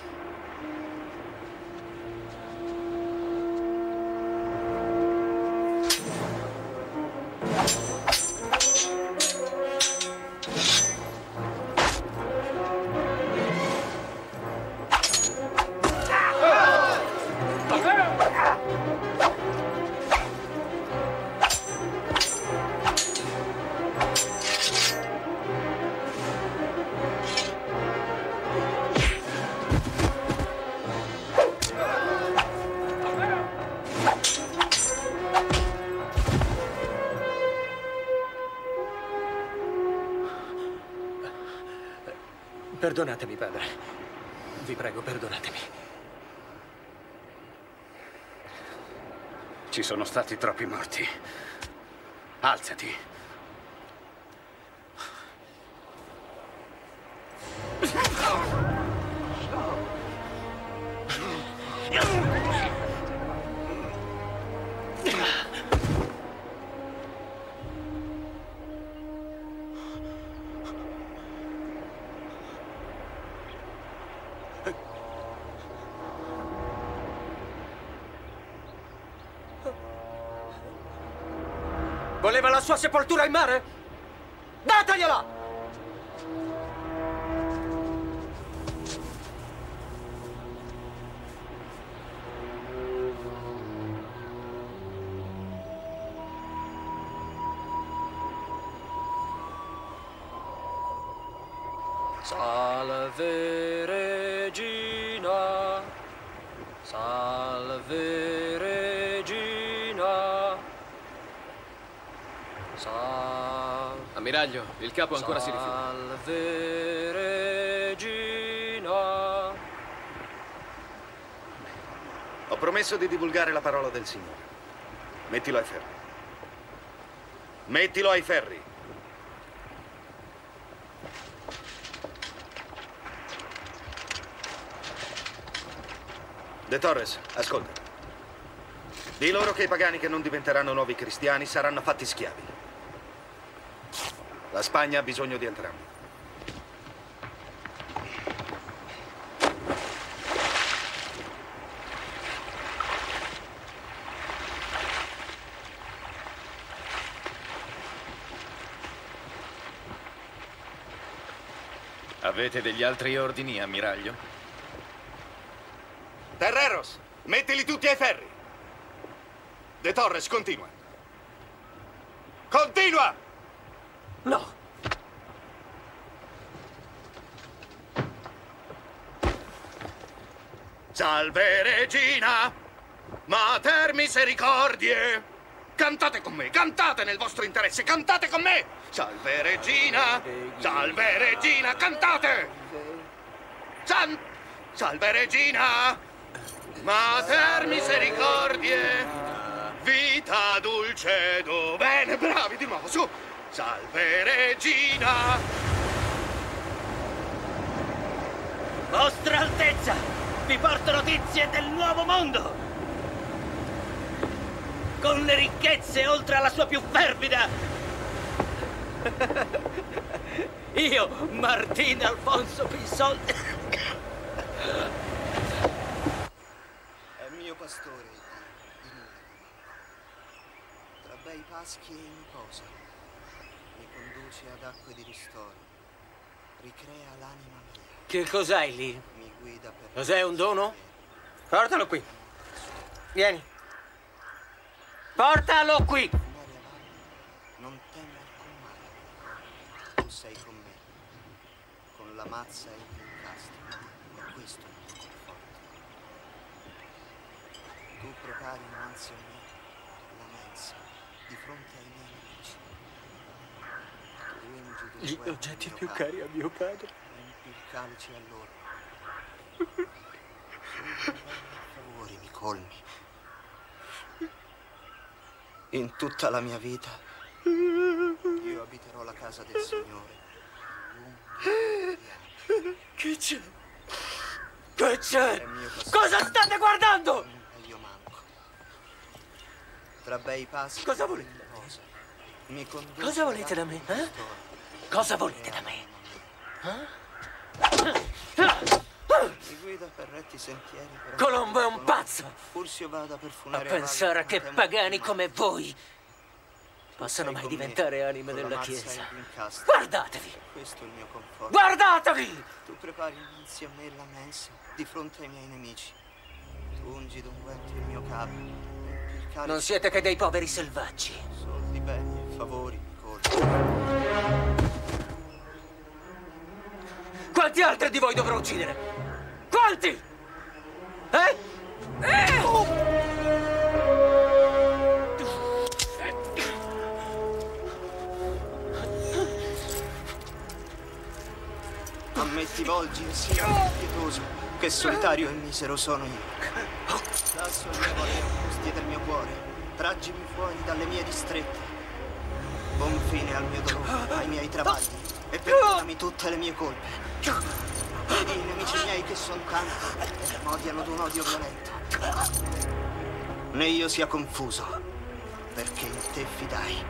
[SPEAKER 11] Perdonatemi, padre. Vi prego, perdonatemi.
[SPEAKER 6] Ci sono stati troppi morti. Alzati.
[SPEAKER 11] Voleva la sua sepoltura in mare? Dategliela! Salve Regina, salve Regina, salve.
[SPEAKER 20] Ammiraglio, il capo ancora si rifiuta.
[SPEAKER 11] Salve
[SPEAKER 2] promesso di divulgare la parola del Signore. Mettilo ai ferri. Mettilo ai ferri. De Torres, ascolta. Di loro che i pagani che non diventeranno nuovi cristiani saranno fatti schiavi. La Spagna ha bisogno di entrambi.
[SPEAKER 9] Avete degli altri ordini, ammiraglio?
[SPEAKER 2] Terreros, mettili tutti ai ferri. De Torres, continua. Continua!
[SPEAKER 22] No.
[SPEAKER 2] Salve regina, mater misericordie. Cantate con me, cantate nel vostro interesse, cantate con me. Salve regina, salve regina, cantate. San... Salve regina, mater misericordie. Vita dulcedo. Bene, bravi di nuovo, su. Salve regina.
[SPEAKER 3] Vostra Altezza, vi porto notizie del nuovo mondo. Con le ricchezze oltre alla sua più fervida. Io, Martín Alfonso Pinzón.
[SPEAKER 7] È mio pastore, di nulla. Tra bei paschi e in posa, mi conduce ad acque di ristoro, ricrea l'anima mia.
[SPEAKER 11] Che cos'hai lì?
[SPEAKER 7] Mi guida per...
[SPEAKER 11] Cos'è, un dono? Portalo qui. Vieni. Portalo qui!
[SPEAKER 7] Non temo alcun male. Tu sei con me, con la mazza e il incastro, e questo è il mio conforto. Tu prepari innanzi a me la mensa, di fronte ai miei nemici. Tu ungi
[SPEAKER 22] Gli
[SPEAKER 7] dunque
[SPEAKER 22] oggetti
[SPEAKER 7] mio
[SPEAKER 22] più
[SPEAKER 7] capo,
[SPEAKER 22] cari a mio padre.
[SPEAKER 7] empi il calice a loro. Tu con favori mi colmi. In tutta la mia vita io abiterò la casa del Signore.
[SPEAKER 22] Che c'è? Che c'è? Cosa state guardando?
[SPEAKER 7] E io manco. Tra bei passi.
[SPEAKER 22] Cosa volete?
[SPEAKER 7] Mi conduce.
[SPEAKER 22] Cosa volete da me? Eh? Cosa volete da me? Eh?
[SPEAKER 7] Mi guida per retti sentieri. Per
[SPEAKER 22] Colombo è un pazzo!
[SPEAKER 7] Fursio vada per
[SPEAKER 22] A
[SPEAKER 7] funare
[SPEAKER 22] pensare che pagani come voi possano mai diventare anime della Chiesa. Guardatevi!
[SPEAKER 7] Questo è il mio conforto.
[SPEAKER 22] Guardatevi!
[SPEAKER 7] Tu prepari innanzi a me la mensa, di fronte ai miei nemici. Tu ungi d'unguento il mio capo. Il calice...
[SPEAKER 22] Non siete che dei poveri selvaggi.
[SPEAKER 7] Soldi, beni e favori mi colmi.
[SPEAKER 22] Quanti altri di voi dovrò uccidere? Quanti? Eh? Eh!
[SPEAKER 7] A me ti volgi, Signore pietoso, che solitario e misero sono io. Lasso le mie angustie del mio cuore, traggimi fuori dalle mie distrette. Pon fine al mio dolore, ai miei travagli, e perdonami tutte le mie colpe. Vedi i nemici miei che sono tanti e m'odiano d'un odio violento. Né io sia confuso, perché in te fidai.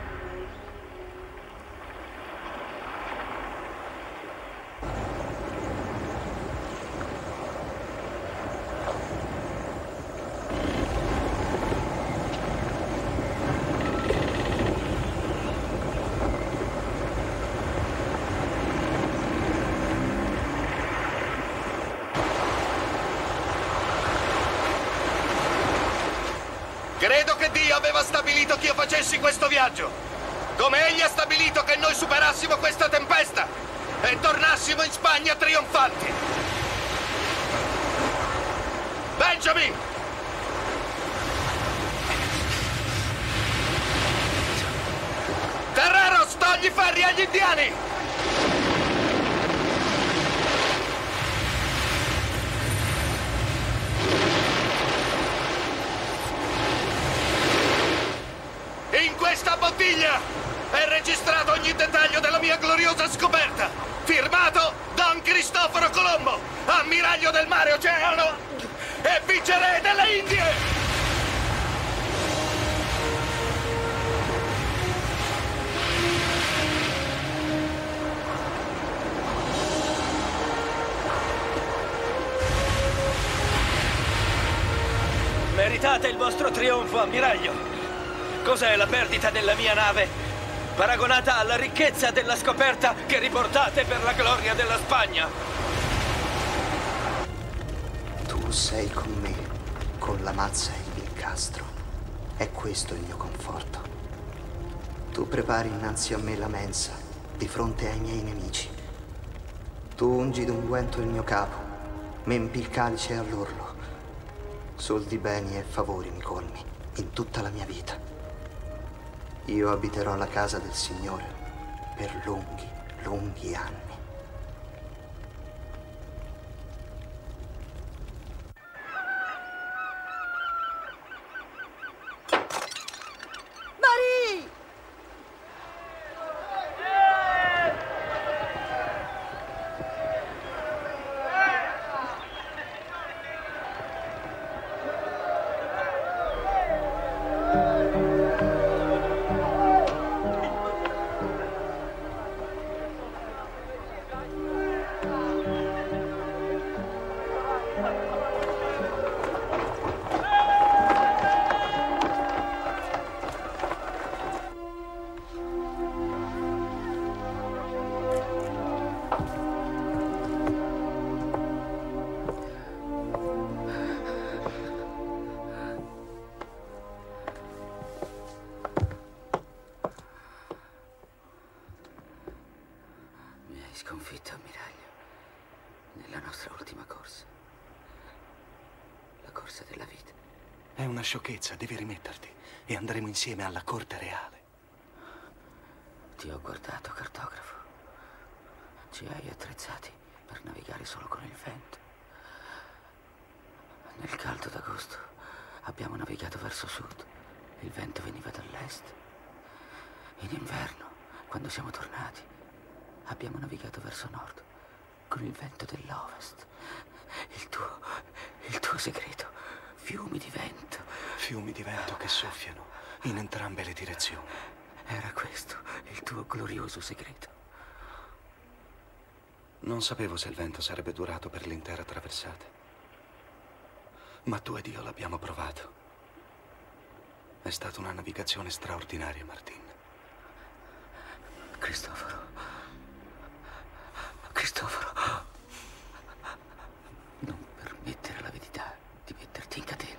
[SPEAKER 2] Credo che Dio aveva stabilito che io facessi questo viaggio, come egli ha stabilito che noi superassimo questa tempesta e tornassimo in Spagna trionfanti. Benjamin! Terreros, togli i ferri agli indiani! famiglia e registrato ogni dettaglio della mia gloriosa scoperta. Firmato Don Cristoforo Colombo, ammiraglio del mare, oceano e viceré delle Indie.
[SPEAKER 14] Meritate il vostro trionfo, ammiraglio. Cos'è la perdita della mia nave, paragonata alla ricchezza della scoperta che riportate per la gloria della Spagna?
[SPEAKER 7] Tu sei con me, con la mazza e il castro. È questo il mio conforto. Tu prepari innanzi a me la mensa, di fronte ai miei nemici. Tu ungi d'unguento il mio capo, m'empi il calice all'orlo. Soldi, beni e favori mi colmi in tutta la mia vita. Io abiterò la casa del Signore per lunghi, lunghi anni.
[SPEAKER 5] Marie!
[SPEAKER 3] Sconfitto, ammiraglio, nella nostra ultima corsa. La corsa della vita.
[SPEAKER 19] È una sciocchezza, devi rimetterti e andremo insieme alla corte reale.
[SPEAKER 3] Ti ho guardato, cartografo. Ci hai attrezzati per navigare solo con il vento. Nel caldo d'agosto abbiamo navigato verso sud. Il vento veniva dall'est. In inverno, quando siamo tornati, abbiamo navigato verso nord, con il vento dell'ovest. Il tuo... il tuo segreto. Fiumi di vento.
[SPEAKER 19] Fiumi di vento che soffiano in entrambe le direzioni.
[SPEAKER 3] Era questo il tuo glorioso segreto.
[SPEAKER 19] Non sapevo se il vento sarebbe durato per l'intera traversata. Ma tu ed io l'abbiamo provato. È stata una navigazione straordinaria, Martin.
[SPEAKER 3] Cristoforo. Cristoforo, non permettere all'avidità di metterti in catene.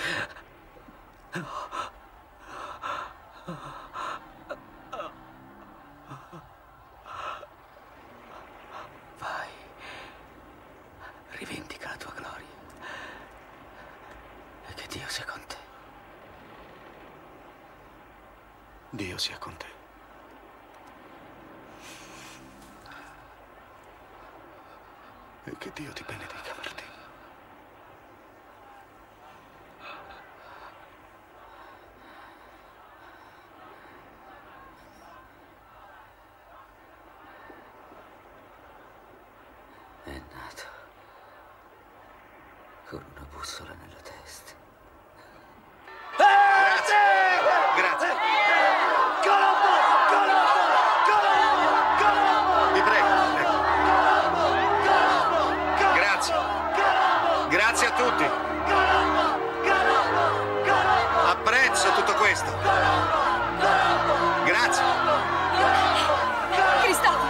[SPEAKER 3] Vai, rivendica la tua gloria e che Dio sia con te.
[SPEAKER 19] Dio sia con te. E che Dio ti benedica, Martin.
[SPEAKER 3] È nato con una bussola nella testa.
[SPEAKER 2] Grazie. Grazie.
[SPEAKER 5] Colombo! Colombo! Colombo! Colombo!
[SPEAKER 2] Vi prego, prego. Grazie. Grazie a tutti. Apprezzo tutto questo. Grazie.
[SPEAKER 5] Cristoforo!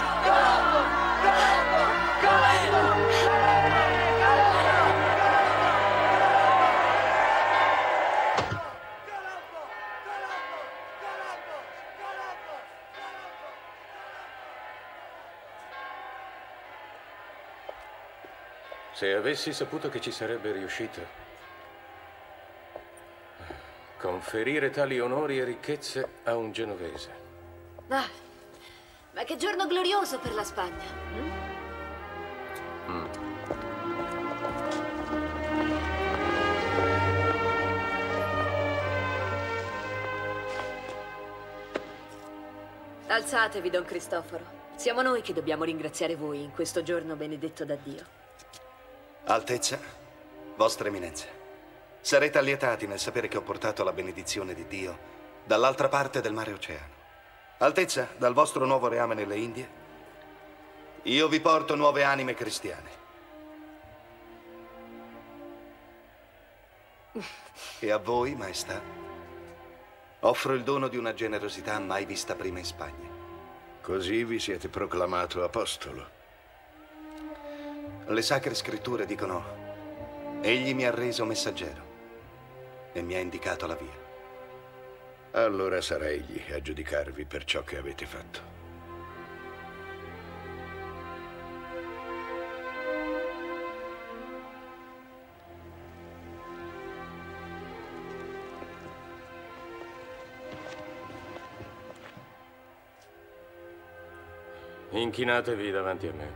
[SPEAKER 12] Se avessi saputo che ci sarebbe riuscito, conferire tali onori e ricchezze a un genovese.
[SPEAKER 13] Ah, ma che giorno glorioso per la Spagna. Mm?
[SPEAKER 12] Mm.
[SPEAKER 8] Alzatevi, Don Cristoforo. Siamo noi che dobbiamo ringraziare voi in questo giorno benedetto da Dio.
[SPEAKER 2] Altezza, vostra eminenza, sarete allietati nel sapere che ho portato la benedizione di Dio dall'altra parte del mare Oceano. Altezza, dal vostro nuovo reame nelle Indie, io vi porto nuove anime cristiane. E a voi, maestà, offro il dono di una generosità mai vista prima in Spagna.
[SPEAKER 16] Così vi siete proclamato apostolo.
[SPEAKER 2] Le sacre scritture dicono: egli mi ha reso messaggero e mi ha indicato la via.
[SPEAKER 16] Allora sarà egli a giudicarvi per ciò che avete fatto.
[SPEAKER 12] Inchinatevi davanti a me.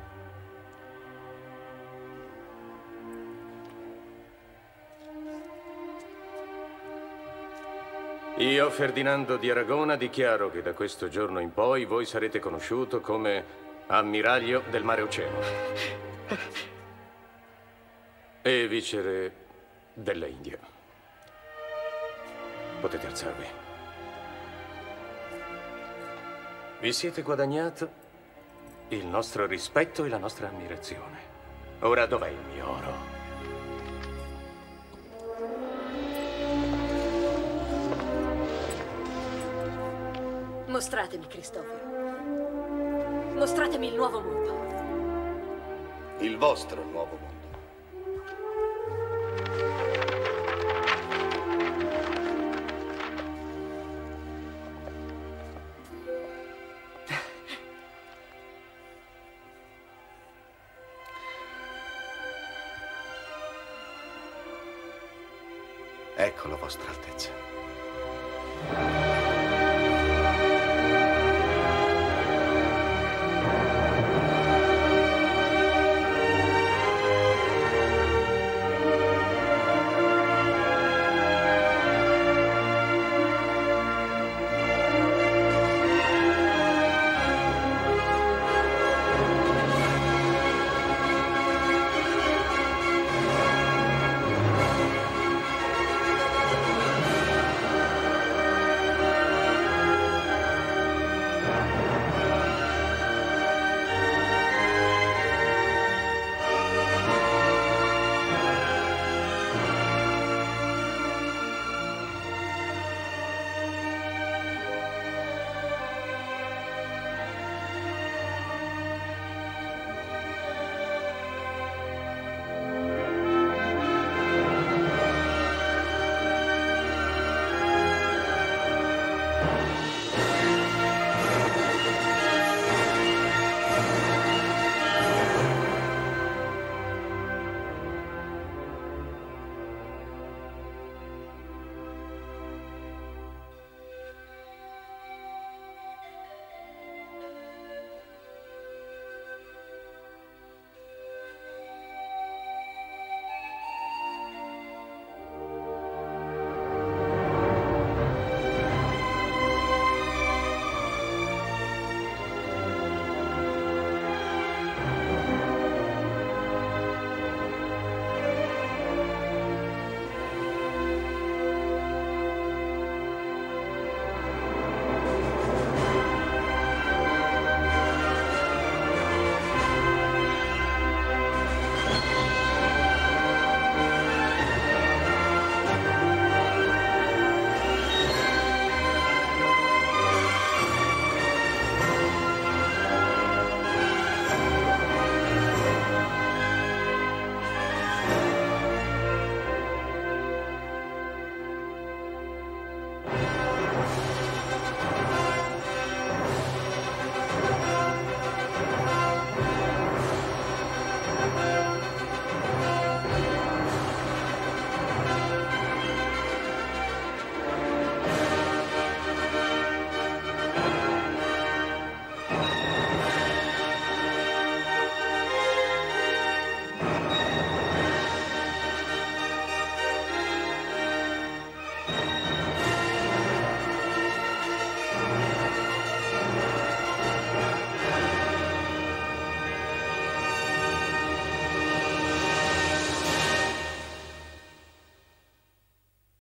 [SPEAKER 12] Io, Ferdinando di Aragona, dichiaro che da questo giorno in poi voi sarete conosciuto come ammiraglio del mare Oceano e viceré delle Indie. Potete alzarvi. Vi siete guadagnato il nostro rispetto e la nostra ammirazione. Ora dov'è il mio oro?
[SPEAKER 8] Mostratemi, Cristoforo. Mostratemi il nuovo mondo.
[SPEAKER 2] Il vostro nuovo mondo. Eccolo, Vostra Altezza.